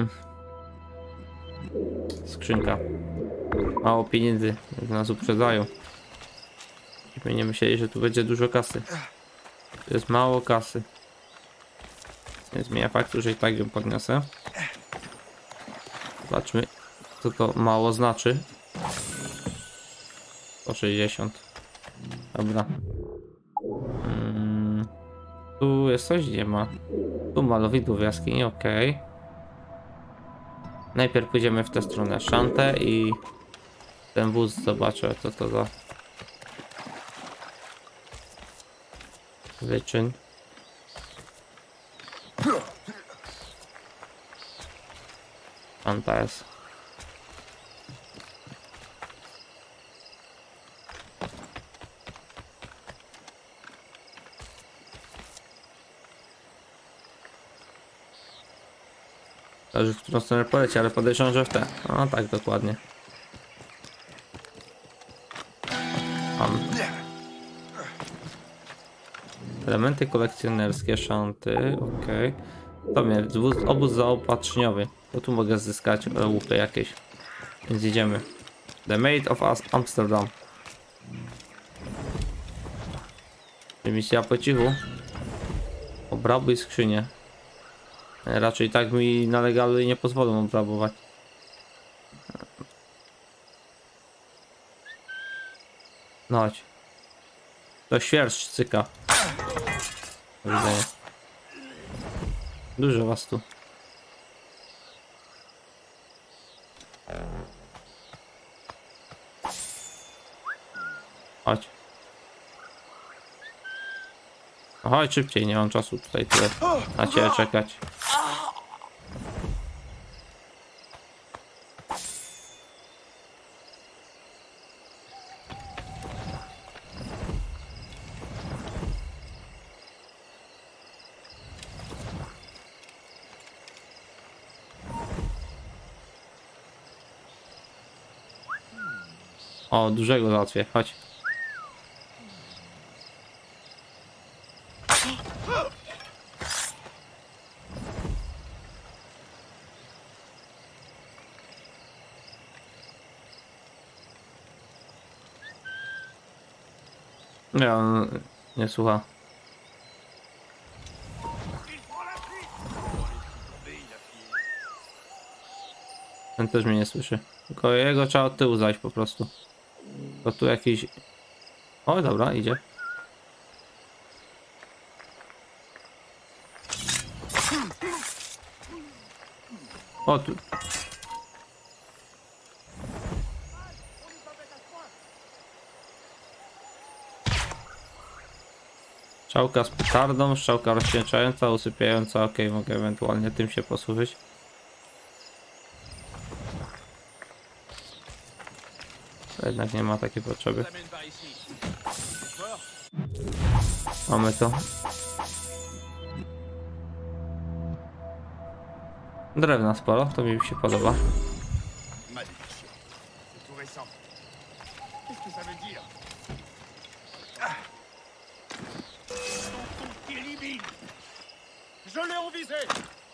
Skrzynka. Mało pieniędzy, nas uprzedają. I nie myśleli, że tu będzie dużo kasy. Tu jest mało kasy. Nie zmienia faktu, że i tak ją podniosę. Zobaczmy, co to mało znaczy. 160. Dobra. Tu jest coś, nie ma. Tu malowidło w jaskini, ok. Najpierw pójdziemy w tę stronę szantę i ten wóz zobaczę, co to za wyczyn. Szanta jest. Zależy, w którą stronę poleci, ale podejrzewam, że w tę. No tak, dokładnie. Mam. Elementy kolekcjonerskie, szanty, ok. To mnie, obóz zaopatrzeniowy. Bo tu mogę zyskać łupy jakieś. Więc idziemy. The Maid of Amsterdam. Misja po cichu. Obrabuj skrzynię. Raczej tak mi na legalu nie pozwolą obrabować. No chodź. To świerszcz cyka. Do widzenia. Dużo was tu. Chodź. Chodź szybciej, nie mam czasu tutaj tyle na ciebie czekać. O, dużego załatwię, chodź. Nie, on nie słucha. Ten też mnie nie słyszy. Tylko jego trzeba od tyłu zajść po prostu. Bo tu jakiś... O, dobra, idzie. O, tu. Strzałka z petardą, strzałka rozcieńczająca, usypiająca. Ok, mogę ewentualnie tym się posłużyć. Jednak nie ma takiej potrzeby. Mamy to. Drewna sporo, to mi się podoba. trouvé ça. Qu'est-ce que ça veut dire? Kiribine! Je l'ai en visée!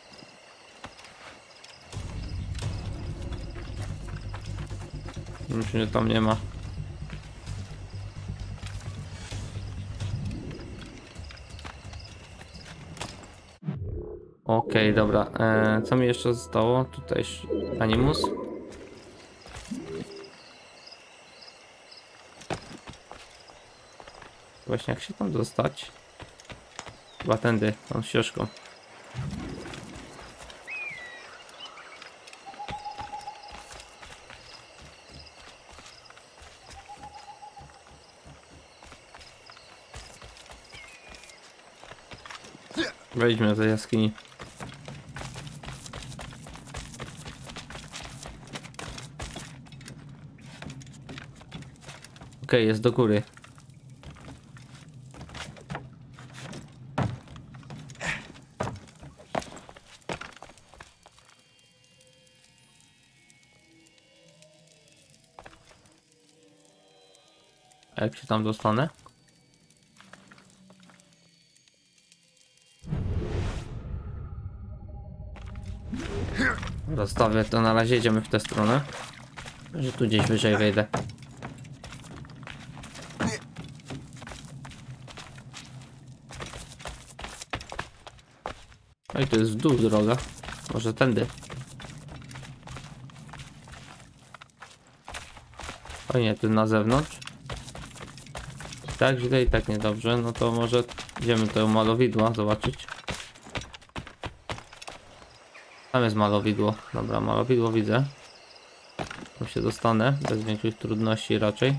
Już mnie tam nie ma. Okej, dobra. Co mi jeszcze zostało? Tutaj animus. Właśnie jak się tam dostać? Chyba tędy, tą ścieżką. Wejdźmy do tej jaskini. Okej, jest do góry. A jak się tam dostanę? Rozstawię to, na razie idziemy w tę stronę. Że tu gdzieś wyżej wejdę. No i to jest w dół droga. Może tędy. O nie, tu na zewnątrz. Tak źle i tak niedobrze. No to może idziemy do malowidła zobaczyć. Tam jest malowidło. Dobra, malowidło widzę. Tam się dostanę bez większych trudności raczej.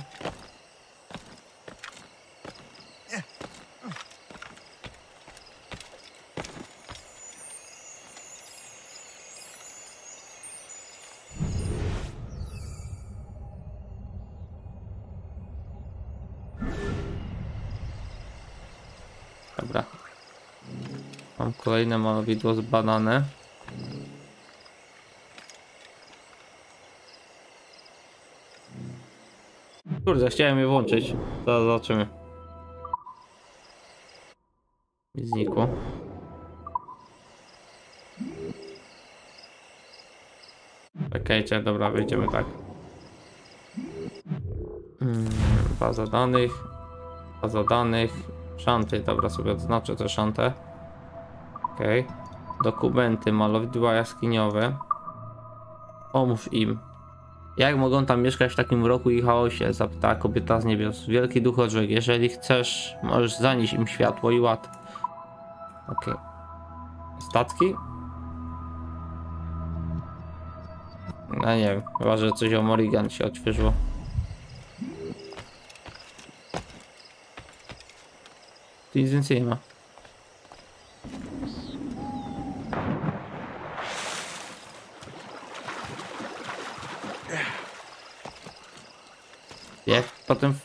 Dobra. Mam kolejne malowidło zbadane. Kurde, chciałem je włączyć. Zaraz zobaczymy. I znikło. Czekajcie, dobra, wyjdziemy tak. Baza danych. Baza danych. Szanty, dobra, sobie odznaczę te szantę. Okej. Dokumenty, malowidła jaskiniowe. Pomóż im. Jak mogą tam mieszkać w takim mroku i chaosie? Zapytała kobieta z niebios. Wielki duch odrzekł. Jeżeli chcesz, możesz zanieść im światło i ład. Okej. Statki? No nie wiem, chyba że coś o Morrigan się odświeżyło. Tu nic więcej nie ma. Jak potem...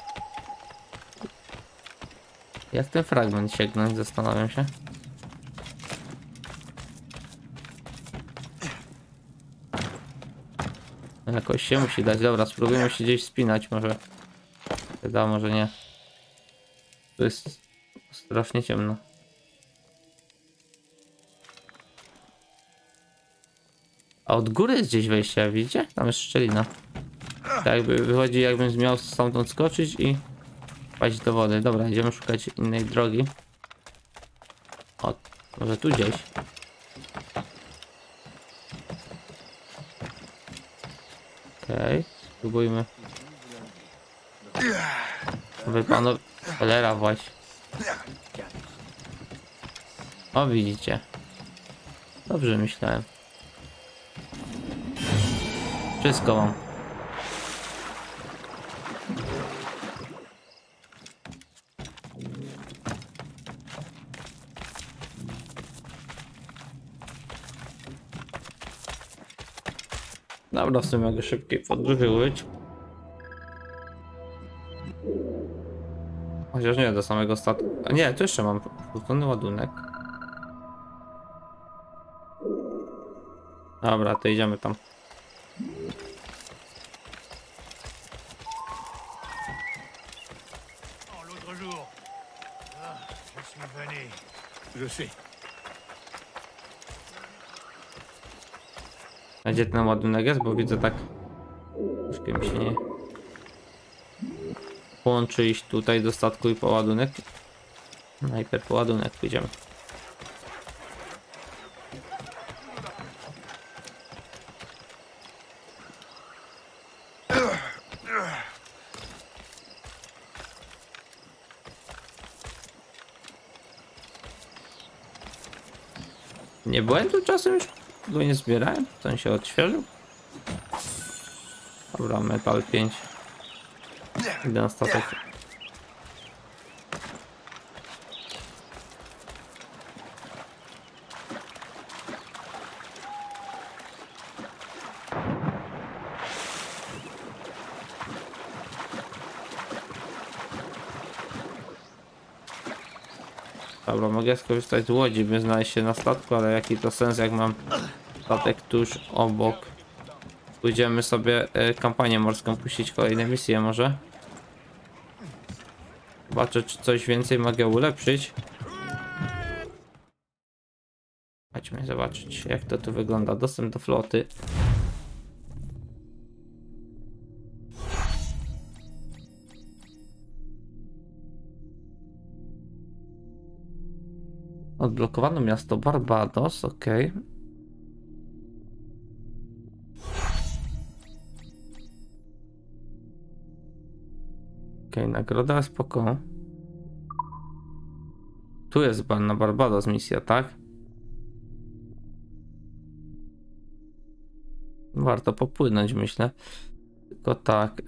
Jak ten fragment sięgnąć? Zastanawiam się. Jakoś się musi dać. Dobra, spróbujemy się gdzieś spinać. Może... Wyda, może nie. Tu jest strasznie ciemno. A od góry jest gdzieś wejście, widzicie? Tam jest szczelina. Tak jakby wychodzi, jakbym miał stamtąd skoczyć i wpaść do wody. Dobra, idziemy szukać innej drogi. O, może tu gdzieś. Okej, spróbujmy. Wy panowie... Cholera właśnie. O, widzicie. Dobrze myślałem. Wszystko mam. Dobra, w sumie mogę szybkiej podróży być. Chociaż nie do samego statku. A nie, tu jeszcze mam półtonny ładunek. Dobra, to idziemy tam. A gdzie ten ładunek jest? Bo widzę tak... Troszkę mi się nie... Połączy iść tutaj do statku i po ładunek. Najpierw po ładunek pójdziemy. Nie byłem tu czasem już, go nie zbierałem, to on się odświeżył. Dobra, metal 5. Idę na statek. Dobra, mogę skorzystać z łodzi, by znaleźć się na statku, ale jaki to sens, jak mam statek tuż obok. Pójdziemy sobie kampanię morską puścić, kolejne misje może. Zobaczę, czy coś więcej mogę ulepszyć. Chodźmy zobaczyć, jak to tu wygląda. Dostęp do floty. Odblokowano miasto Barbados, ok. Ok, nagroda spoko. Tu jest na Barbados misja, tak? Warto popłynąć, myślę. Tylko tak.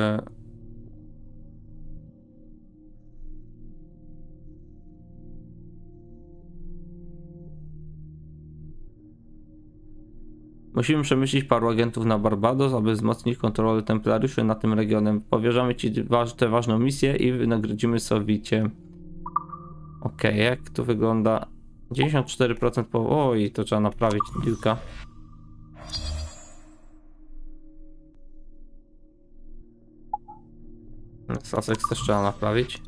Musimy przemyślić paru agentów na Barbados, aby wzmocnić kontrolę templariuszy nad tym regionem. Powierzamy ci tę ważną misję i wynagrodzimy sowicie. Ok, jak to wygląda? 94% po... Oj, to trzeba naprawić kilka. Sussex też trzeba naprawić.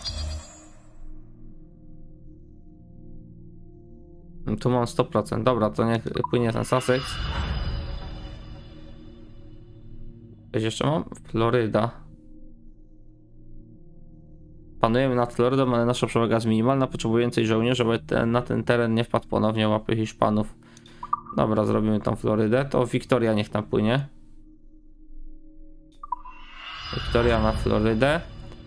Tu mam 100%. Dobra, to niech płynie ten Sussex. Coś jeszcze mam? Floryda. Panujemy nad Florydą, ale nasza przewaga jest minimalna. Potrzebujemy więcej żołnierzy, aby na ten teren nie wpadł ponownie łapy Hiszpanów. Dobra, zrobimy tą Florydę. To Wiktoria niech tam płynie. Wiktoria na Florydę.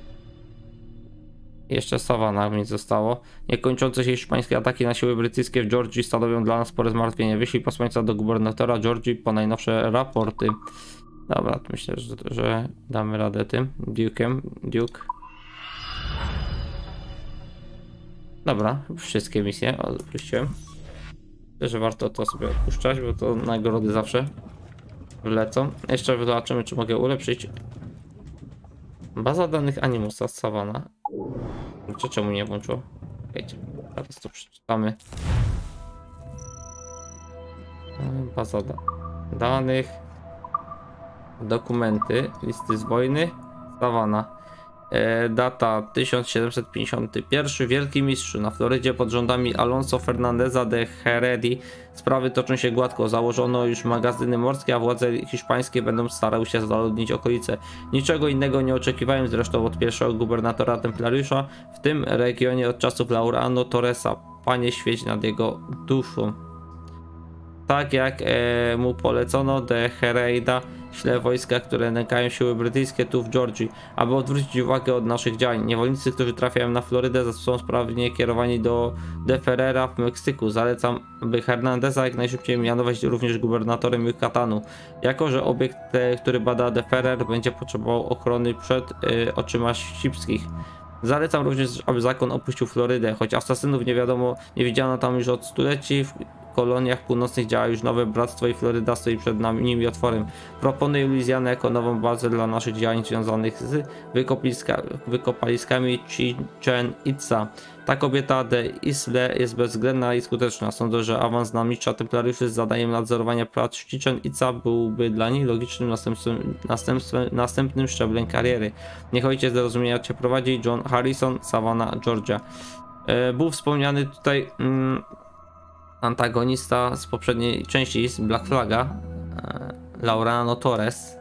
Jeszcze Savannah mi zostało. Niekończące się hiszpańskie ataki na siły brytyjskie w Georgii stanowią dla nas spore zmartwienie. Wyślij posłańca do gubernatora Georgii po najnowsze raporty. Dobra, myślę, że damy radę tym Duke. Dobra, wszystkie misje odpuściłem. Myślę, że warto to sobie odpuszczać, bo to nagrody zawsze wlecą. Jeszcze zobaczymy, czy mogę ulepszyć. Baza danych Animusa z Savannah. Czemu nie włączyło? Wiecie, teraz to przeczytamy. Baza danych. Dokumenty. Listy z wojny. Savannah. Data 1751. Wielki mistrzu. Na Florydzie pod rządami Alonso Fernandeza de Heredia sprawy toczą się gładko. Założono już magazyny morskie, a władze hiszpańskie będą starały się zaludnić okolice. Niczego innego nie oczekiwałem zresztą od pierwszego gubernatora templariusza w tym regionie od czasów Laureano Torresa. Panie, świeć nad jego duszą. Tak jak mu polecono, de Heredia śle wojska, które nękają siły brytyjskie tu w Georgii, aby odwrócić uwagę od naszych działań. Niewolnicy, którzy trafiają na Florydę, są sprawnie kierowani do De Ferrera w Meksyku. Zalecam, by Hernandeza jak najszybciej mianować również gubernatorem Yucatanu. Jako że obiekt, który bada De Ferrer, będzie potrzebował ochrony przed oczyma ścipskich. Zalecam również, aby zakon opuścił Florydę, choć asasynów nie widziano tam już od stuleci. W koloniach północnych działa już nowe bractwo i Floryda stoi przed nimi otworem. Proponuję Luizjanę jako nową bazę dla naszych działań związanych z wykopaliskami Chichen Itza. Ta kobieta de Isle jest bezwzględna i skuteczna. Sądzę, że awans na mistrza templariuszy z zadaniem nadzorowania prac Chichen Itza byłby dla niej logicznym następnym szczeblem kariery. Niech ojciec do rozumienia cię prowadzi. John Harrison, Savannah, Georgia. Był wspomniany tutaj antagonista z poprzedniej części, z Black Flaga, Laureano Torres.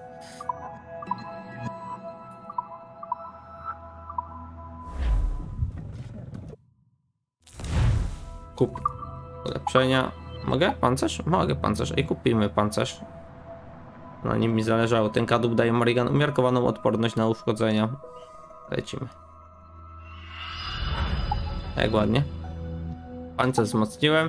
Kup ulepszenia. Mogę pancerz? Mogę pancerz. I kupimy pancerz. Na nim mi zależało. Ten kadłub daje Morrigan umiarkowaną odporność na uszkodzenia. Lecimy. Jak ładnie. Pancerz wzmocniłem.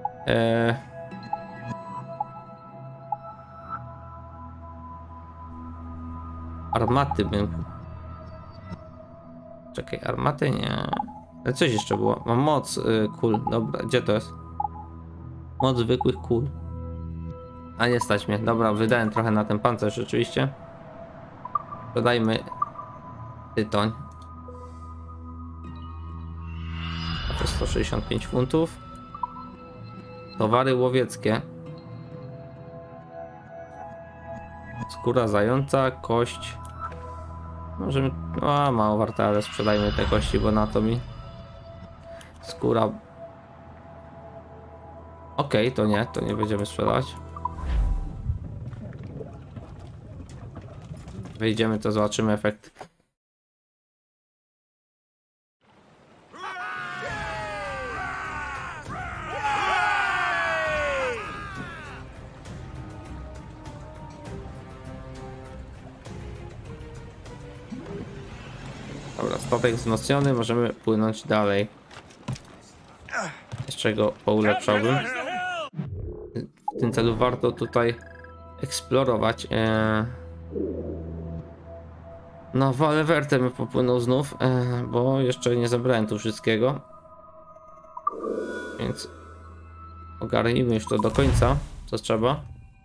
Armaty bym... Czekaj, armaty nie... Ale coś jeszcze było. Mam moc kul. Dobra, gdzie to jest? Moc zwykłych kul. A nie stać mnie. Dobra, wydałem trochę na ten pancerz rzeczywiście. Dodajmy tytoń. A to 165 funtów. Towary łowieckie. Skóra zająca, kość. Możemy... O, mało warte, ale sprzedajmy te kości, bo na to mi... Skóra... Okej, to nie będziemy sprzedawać. Wyjdziemy, to zobaczymy efekt. Dobra, statek wzmocniony, możemy płynąć dalej. Z czego poulepszałbym. W tym celu warto tutaj eksplorować. No, Valevertę bym popłynął znów, bo jeszcze nie zebrałem tu wszystkiego. Więc ogarnijmy już to do końca, co trzeba.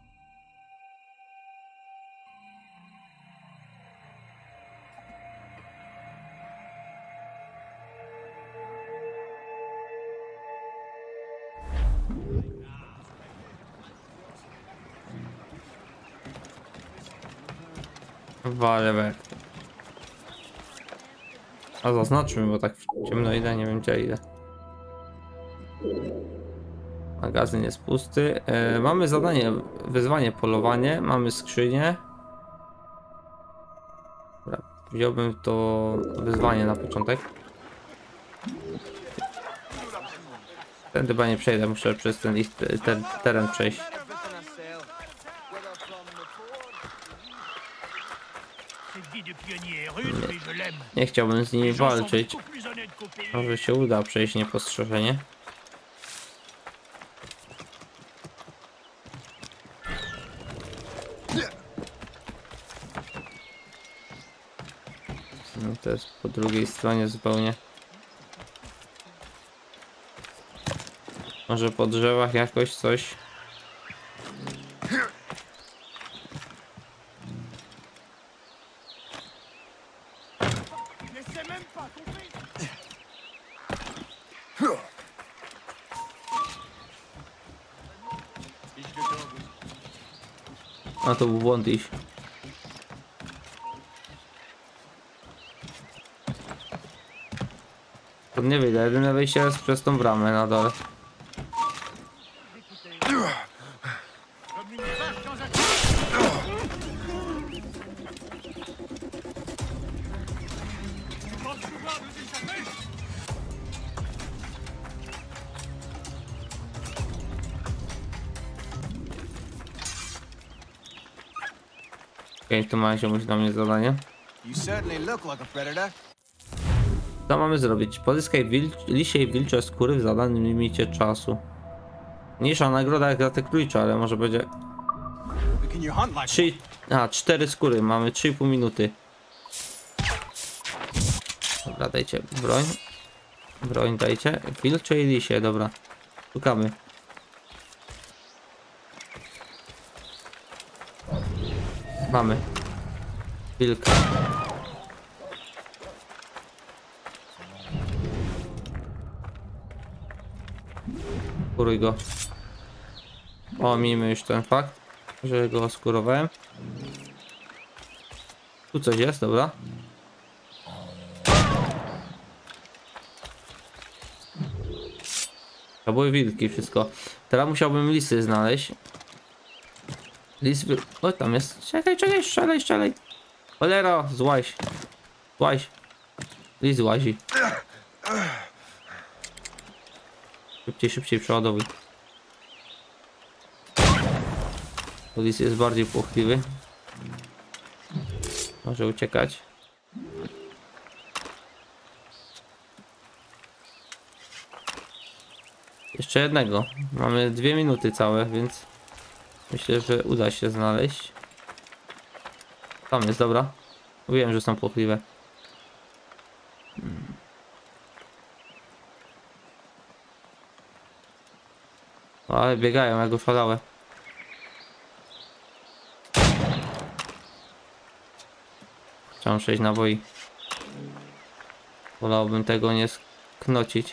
Valeverde. A zaznaczmy, bo tak ciemno idę, nie wiem gdzie idę. Magazyn jest pusty. Mamy zadanie, wyzwanie, polowanie. Mamy skrzynię. Dobra, wziąłbym to wyzwanie na początek. Ten chyba nie przejdę, muszę przez ten teren przejść. Nie chciałbym z nimi walczyć. Może się uda przejść niepostrzeżenie. No to jest po drugiej stronie zupełnie. Może po drzewach jakoś coś. A to był błąd iść. To nie wyjdę, jedyne wejście jest przez tą bramę na dole. Okej, to ma się na mnie zadanie. Co mamy zrobić? Pozyskaj lisie i wilcze skóry w zadanym limicie czasu. Mniejsza nagroda jak za te królicze, ale może będzie... 4 skóry, mamy 3,5 minuty. Dobra, dajcie broń. Broń dajcie. Wilcze i lisie, dobra. Szukamy. Mamy. Wilka. Skuruj go. Omijmy już ten fakt, że go oskurowałem. Tu coś jest, dobra. To były wilki, wszystko. Teraz musiałbym lisy znaleźć. O, tam jest. Czekaj, strzelaj. Cholera, złaź. Lis łazi. Szybciej przeładowuj. Lis jest bardziej płochliwy. Może uciekać. Jeszcze jednego. Mamy 2 minuty całe, więc myślę, że uda się znaleźć. Tam jest, dobra. Wiem, że są płochliwe. Ale biegają jak oszalałe. Chciałem 6 naboi. Wolałbym tego nie sknocić.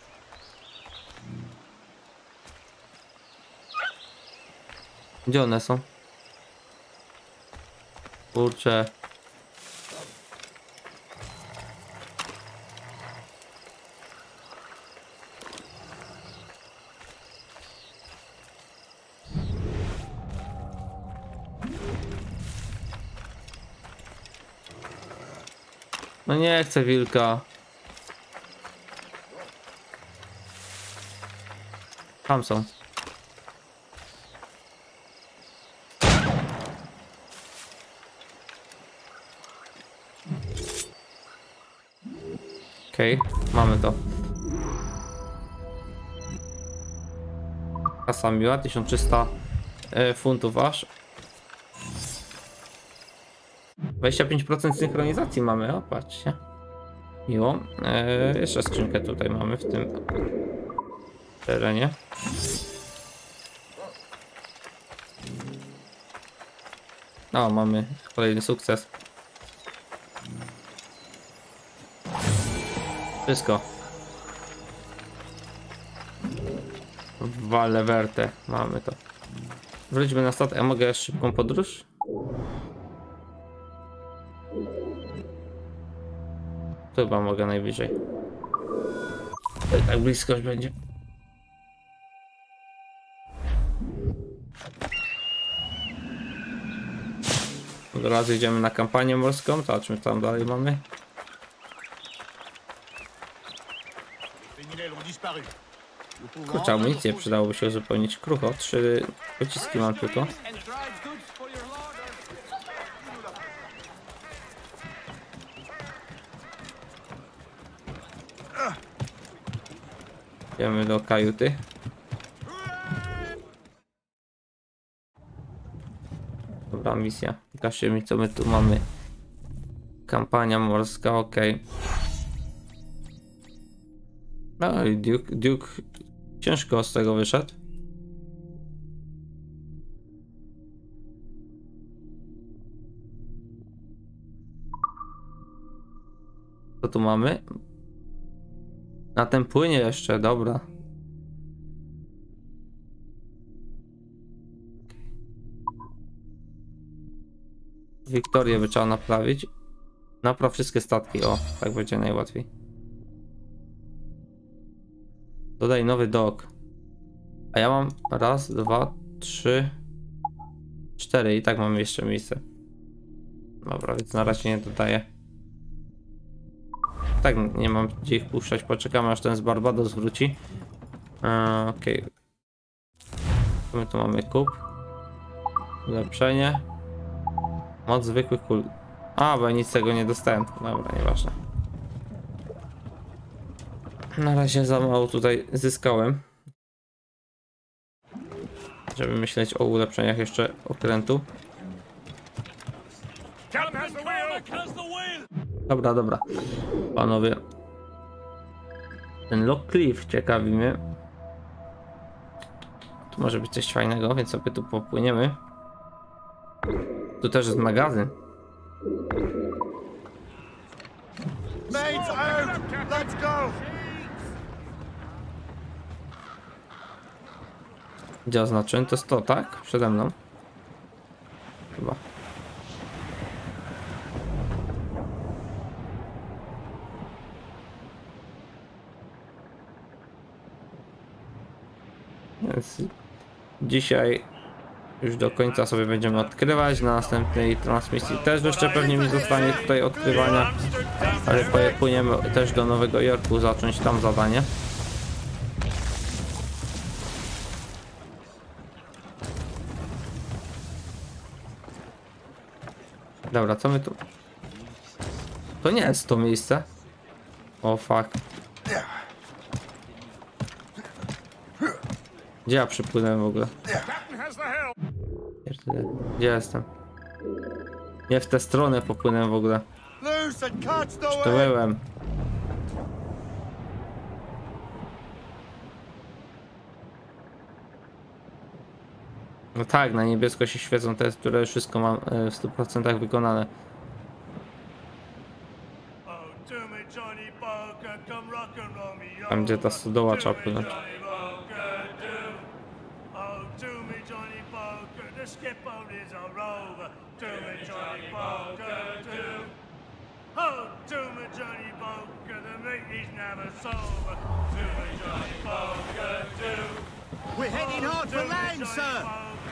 Gdzie one są? Kurczę. No nie chcę wilka. Tam są. Okej, mamy to. Kasa miła, 1300 funtów aż. 25% synchronizacji mamy, o patrzcie. Miło. Jeszcze skrzynkę tutaj mamy w tym terenie. No, mamy kolejny sukces. Wszystko. Vale Verte. Mamy to. Wróćmy na statek. A mogę szybką podróż? Chyba mogę najbliżej. Tak blisko już będzie. Od razu idziemy na kampanię morską. Zobaczmy, co tam dalej mamy. Kurczę, amunicję przydałoby się uzupełnić. Krucho, 3 pociski mam tylko. Idziemy do kajuty. Dobra, misja. Pokażcie mi, co my tu mamy. Kampania morska, ok. No i Duke ciężko z tego wyszedł. Co tu mamy? Na tym płynie jeszcze, dobra. Wiktorię by trzeba naprawić. Napraw wszystkie statki, o, tak będzie najłatwiej. Dodaj nowy dock. A ja mam 1, 2, 3, 4 i tak mam jeszcze miejsce. Dobra, więc na razie nie dodaję. Tak, nie mam gdzie ich puszczać. Poczekamy, aż ten z Barbados wróci. Okej. My tu mamy kup. Ulepszenie. Moc zwykłych kul. A, bo ja nic z tego nie dostałem. Dobra, nieważne. Na razie za mało tutaj zyskałem. Żeby myśleć o ulepszeniach jeszcze okrętu. Dobra. Panowie. Ten Lock Cliff ciekawi mnie. Tu może być coś fajnego, więc sobie tu popłyniemy. Tu też jest magazyn. Mates out! Let's go! Gdzie oznaczyłem? To jest to, tak? Przede mną. Chyba. Więc dzisiaj już do końca sobie będziemy odkrywać. Na następnej transmisji też jeszcze pewnie mi zostanie tutaj odkrywania. Ale płyniemy też do Nowego Jorku, zacząć tam zadanie. Dobra, co my tu? To nie jest to miejsce. O fuck. Gdzie ja przypłynąłem w ogóle? Gdzie jestem? Nie w tę stronę popłynąłem w ogóle. Czy to byłem? No tak, na niebiesko się świecą te, które już wszystko mam w 100% wykonane. Tam gdzie ta stodoła trzeba płynąć. We're heading hard for land, sir!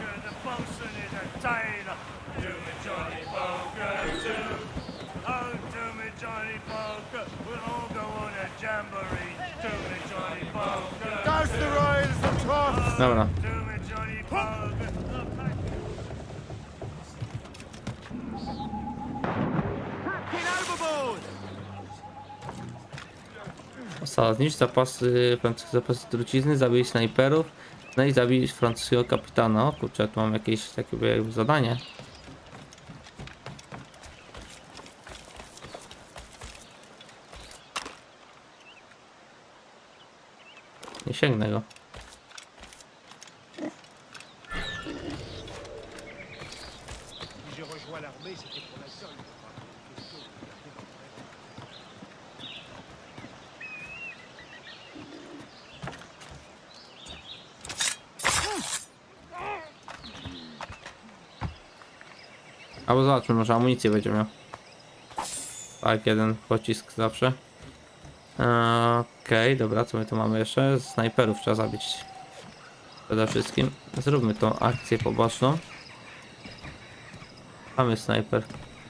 Dobra. Zniszcz zapasy, francuskie zapasy trucizny, zabij snajperów, no i zabij francuskiego kapitana. O kurczę, tu mam jakieś takie jakby zadanie. Nie sięgnę go. Albo zobaczmy, może amunicję będzie miał. Tak, jeden pocisk zawsze. Okej, dobra, co my tu mamy jeszcze? Snajperów trzeba zabić. Przede wszystkim zróbmy tą akcję poboczną. Mamy snajper.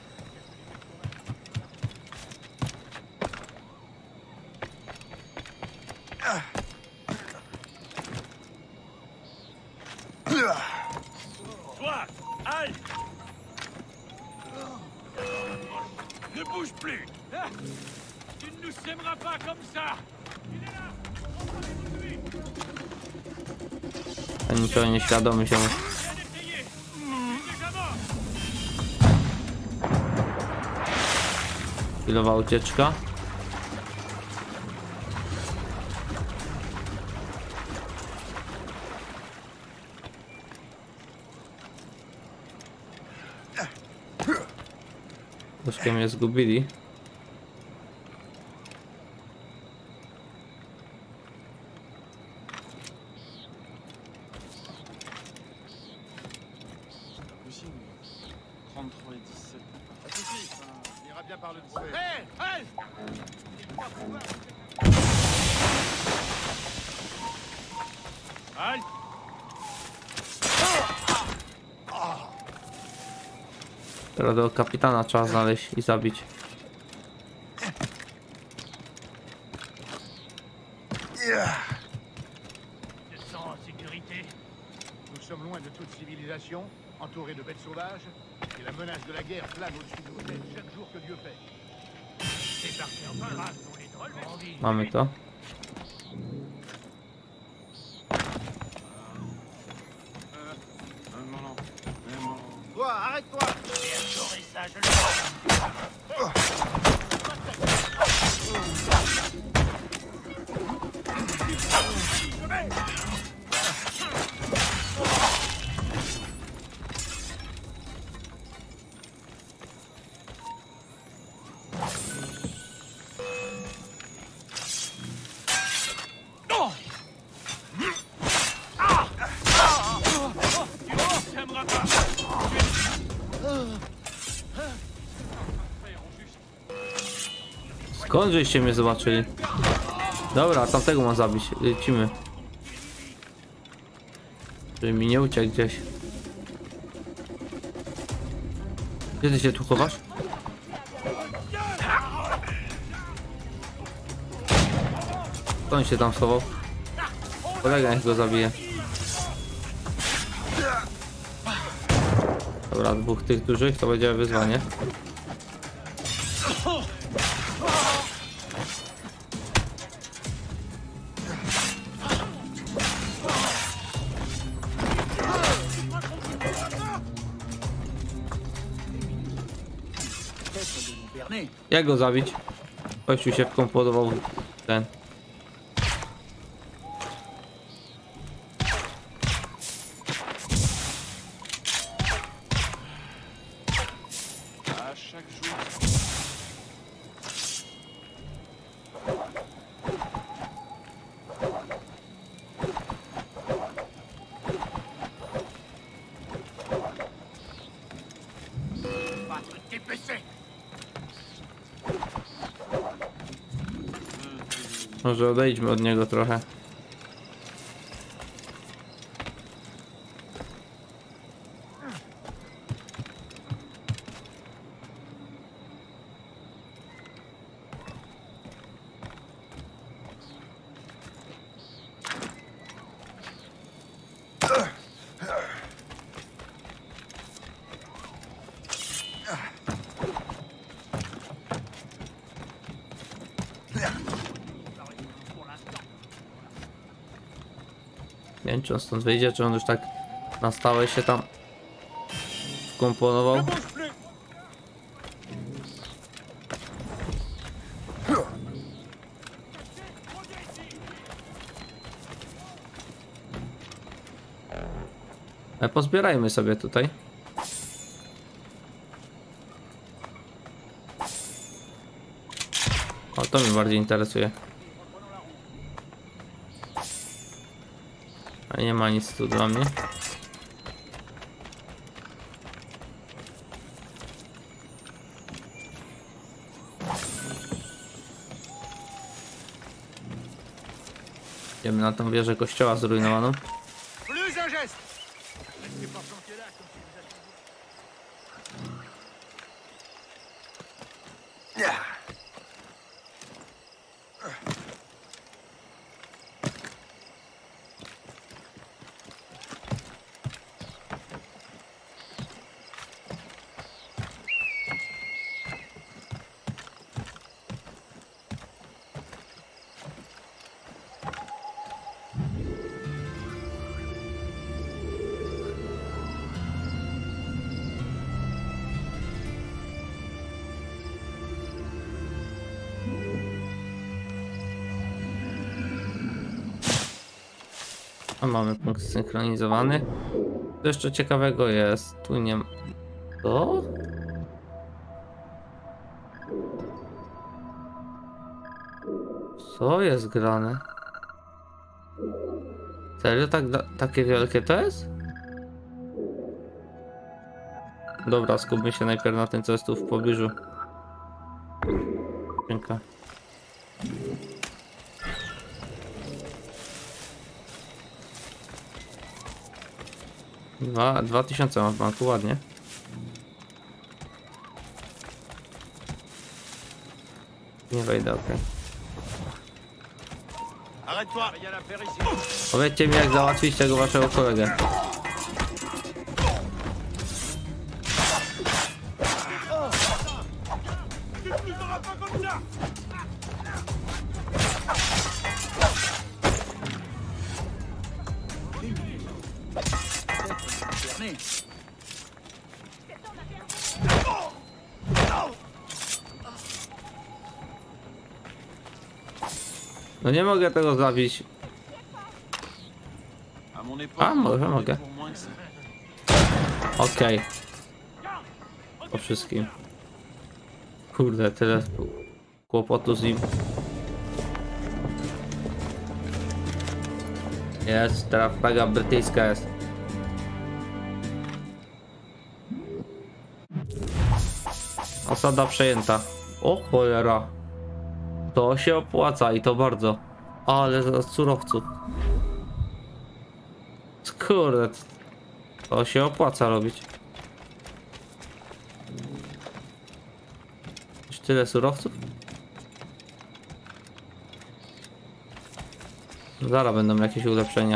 Ne bouge plus! Tu ne nous sèmeras pas comme ça! Ten niczego nieświadomy się. Chwilowa ucieczka. Troszkę mnie zgubili. Teraz do kapitana trzeba znaleźć i zabić. Nous sommes loin de toute civilisation, entourés de bêtes sauvages, et la menace de la guerre plane au-dessus de nos têtes chaque jour que Dieu fait. C'est parti, enfin, grâce, on les trolls. Mamy to. Toi, arrête-toi! Skąd żeście mnie zobaczyli? Dobra, tamtego mam zabić. Lecimy. Żeby mi nie uciekł gdzieś. Gdzie ty się tu chowasz? To on się tam schował. Kolega niech go zabije. Dobra, dwóch tych dużych to będzie wyzwanie. Jak go zabić? Kościół się wkomponował w ten. Może odejdźmy od niego trochę. Nie wiem, czy on stąd wyjdzie, czy on już tak na stałe się tam wkomponował. Ale pozbierajmy sobie tutaj. O, to mnie bardziej interesuje. A nie ma nic tu dla mnie. Idziemy na tą wieżę kościoła zrujnowaną. A mamy punkt synchronizowany. Co jeszcze ciekawego jest? Tu nie ma... Co? Co jest grane? Serio? Takie wielkie to jest? Dobra, skupmy się najpierw na tym, co jest tu w pobliżu. Dziękuję. 2000 mam w banku, ładnie. Nie wejdę, okej. Powiedzcie mi, jak załatwić tego waszego kolegę. No nie mogę tego zabić. A, może mogę. Okej. Po wszystkim. Kurde, tyle kłopotu z nim. Jest, teraz flaga brytyjska jest. Osada przejęta. O cholera. To się opłaca i to bardzo. Ale za surowców. Kurde, to się opłaca robić. Już tyle surowców? Zaraz będą jakieś ulepszenia.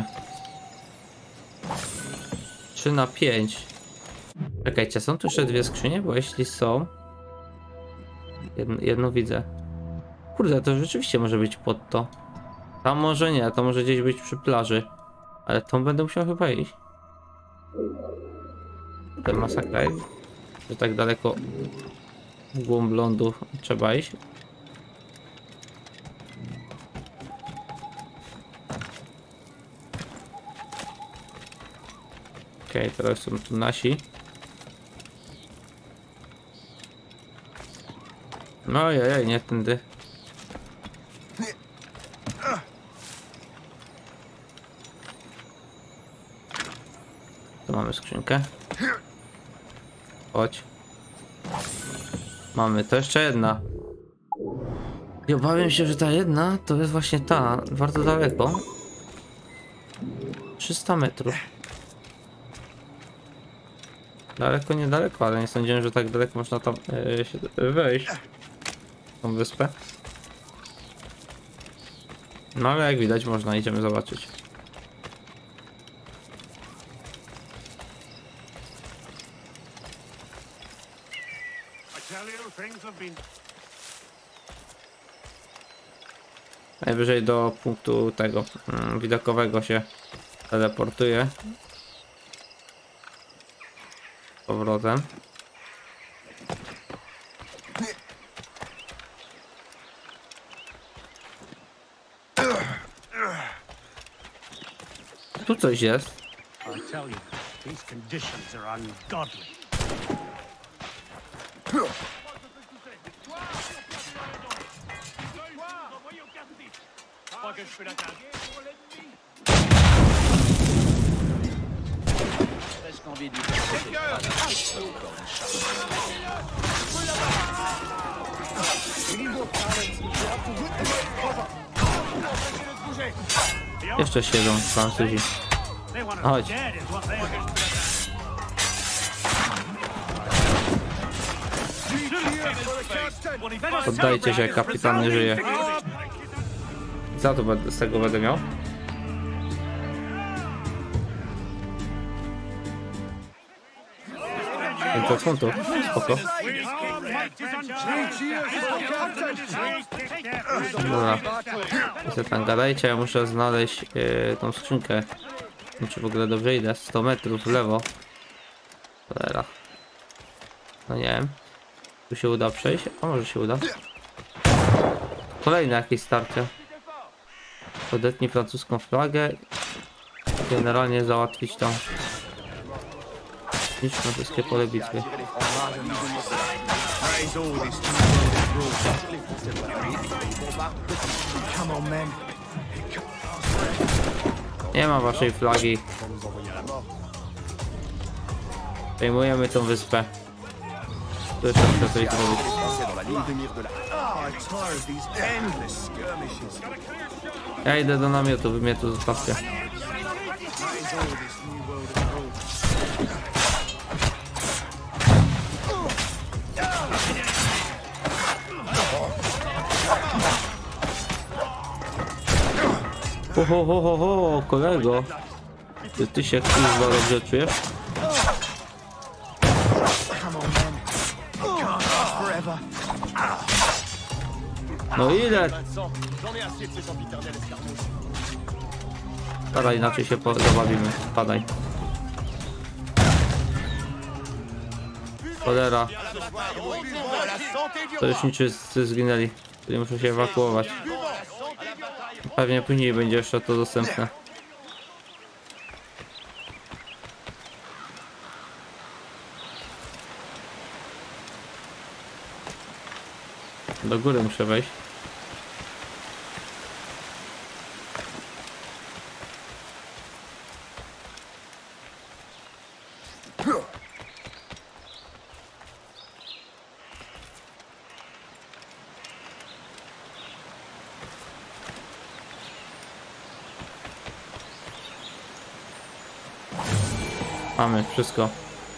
3 na 5. Czekajcie, są tu jeszcze 2 skrzynie? Bo jeśli są... Jedno widzę. Kurde, to rzeczywiście może być pod to. Tam może nie, to może gdzieś być przy plaży. Ale tą będę musiał chyba iść. To masakra jest, że tak daleko w głąb lądu trzeba iść. Okej, teraz są tu nasi. No ojej, nie tędy. Tu mamy skrzynkę. Chodź. Mamy, to jeszcze jedna. I obawiam się, że ta jedna to jest właśnie ta, bardzo daleko. 300 metrów. Daleko, niedaleko, ale nie sądziłem, że tak daleko można tam się wejść. Tą wyspę. No ale jak widać można, idziemy zobaczyć. Najwyżej do punktu tego widokowego się teleportuje. Z powrotem. Tu coś jest. I tell you, these conditions are ungodly. Jeszcze siedzą Francuzi. Chodź. Poddajcie się, kapitan nie żyje. Za to z tego będę miał. 500 funtów, spoko. Dobra, wy tam gadajcie, ja muszę znaleźć tą skrzynkę. Nie wiem, czy w ogóle dobrze idę, 100 metrów w lewo. Cholera. No nie wiem. Tu się uda przejść? A może się uda? Kolejne jakieś starcie. Odetnij francuską flagę. Generalnie załatwić tam. Niż francuskie pole bitwy. Nie ma waszej flagi. Przejmujemy tą wyspę. To jeszcze muszę coś zrobić. Ja idę do namiotu, wy mnie tu zostawcie. Ho, kolego. Ty się kurwa dobrze czujesz? No ile? Spadaj, inaczej się zabawimy. Spadaj. Cholera. Sojuszniczy zginęli. Czyli muszę się ewakuować. Pewnie później będzie jeszcze to dostępne. Do góry muszę wejść. Mamy wszystko.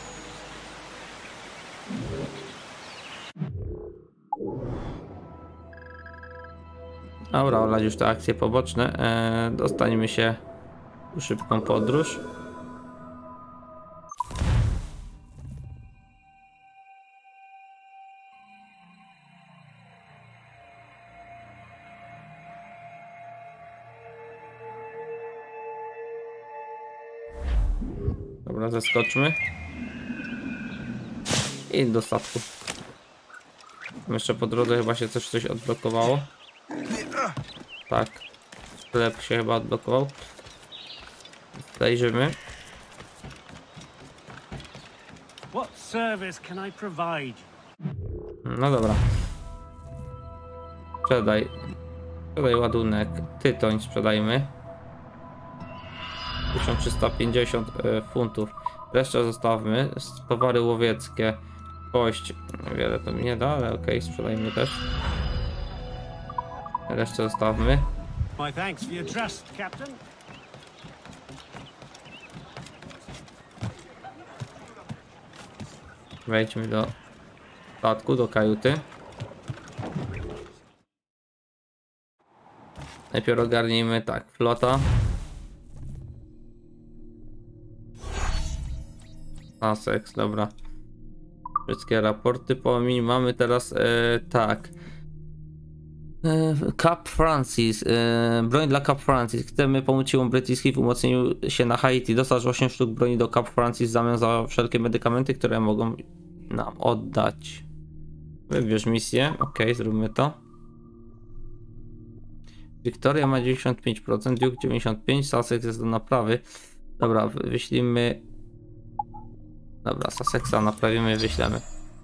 Dobra, olać już te akcje poboczne. Dostaniemy się w szybką podróż. Dobra, zeskoczmy. I do statku. Jeszcze po drodze chyba się coś odblokowało. Tak. Sklep się chyba odblokował. Zajrzymy. What service can I provide? No dobra. Sprzedaj ładunek. Tytoń sprzedajmy. 1350 funtów. Resztę zostawmy. Towary łowieckie. Kość. Wiele to mi nie da, ale okej, sprzedajmy też. Resztę zostawmy. My thanks for your trust, Captain. Wejdźmy do statku, do kajuty. Najpierw ogarnijmy tak, flota. Sussex, dobra. Wszystkie raporty pomij. Mamy teraz tak. Cap Francis. Broń dla Cap Francis. Chcemy pomóc siłom brytyjskim w umocnieniu się na Haiti. Dostarcz 8 sztuk broni do Cap Francis w zamian za wszelkie medykamenty, które mogą nam oddać. Wybierz misję. Ok, zróbmy to. Victoria ma 95%, Duke 95%, Sussex jest do naprawy. Dobra, wyślimy. Dobra, Sussexa naprawimy, wyślemy.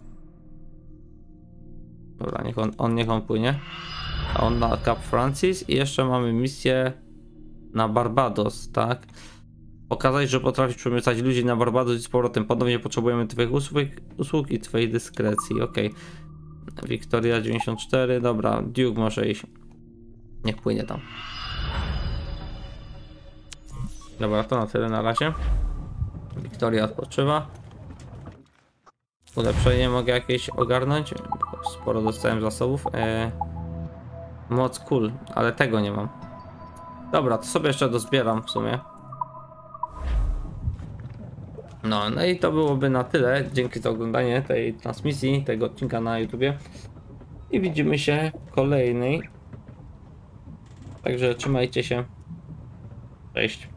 Dobra, niech on płynie. A on na Cap Francis i jeszcze mamy misję na Barbados, tak? Pokazać, że potrafisz przemycać ludzi na Barbados i z powrotem. Ponownie potrzebujemy twoich usług i twojej dyskrecji, ok. Victoria 94, dobra, Duke może iść. Niech płynie tam. Dobra, to na tyle na razie. Victoria odpoczywa. Ulepszenie mogę jakieś ogarnąć. Sporo dostałem zasobów. Moc cool, ale tego nie mam. Dobra, to sobie jeszcze dozbieram w sumie. No i to byłoby na tyle. Dzięki za oglądanie tej transmisji, tego odcinka na YouTubie. I widzimy się w kolejnej. Także trzymajcie się. Cześć.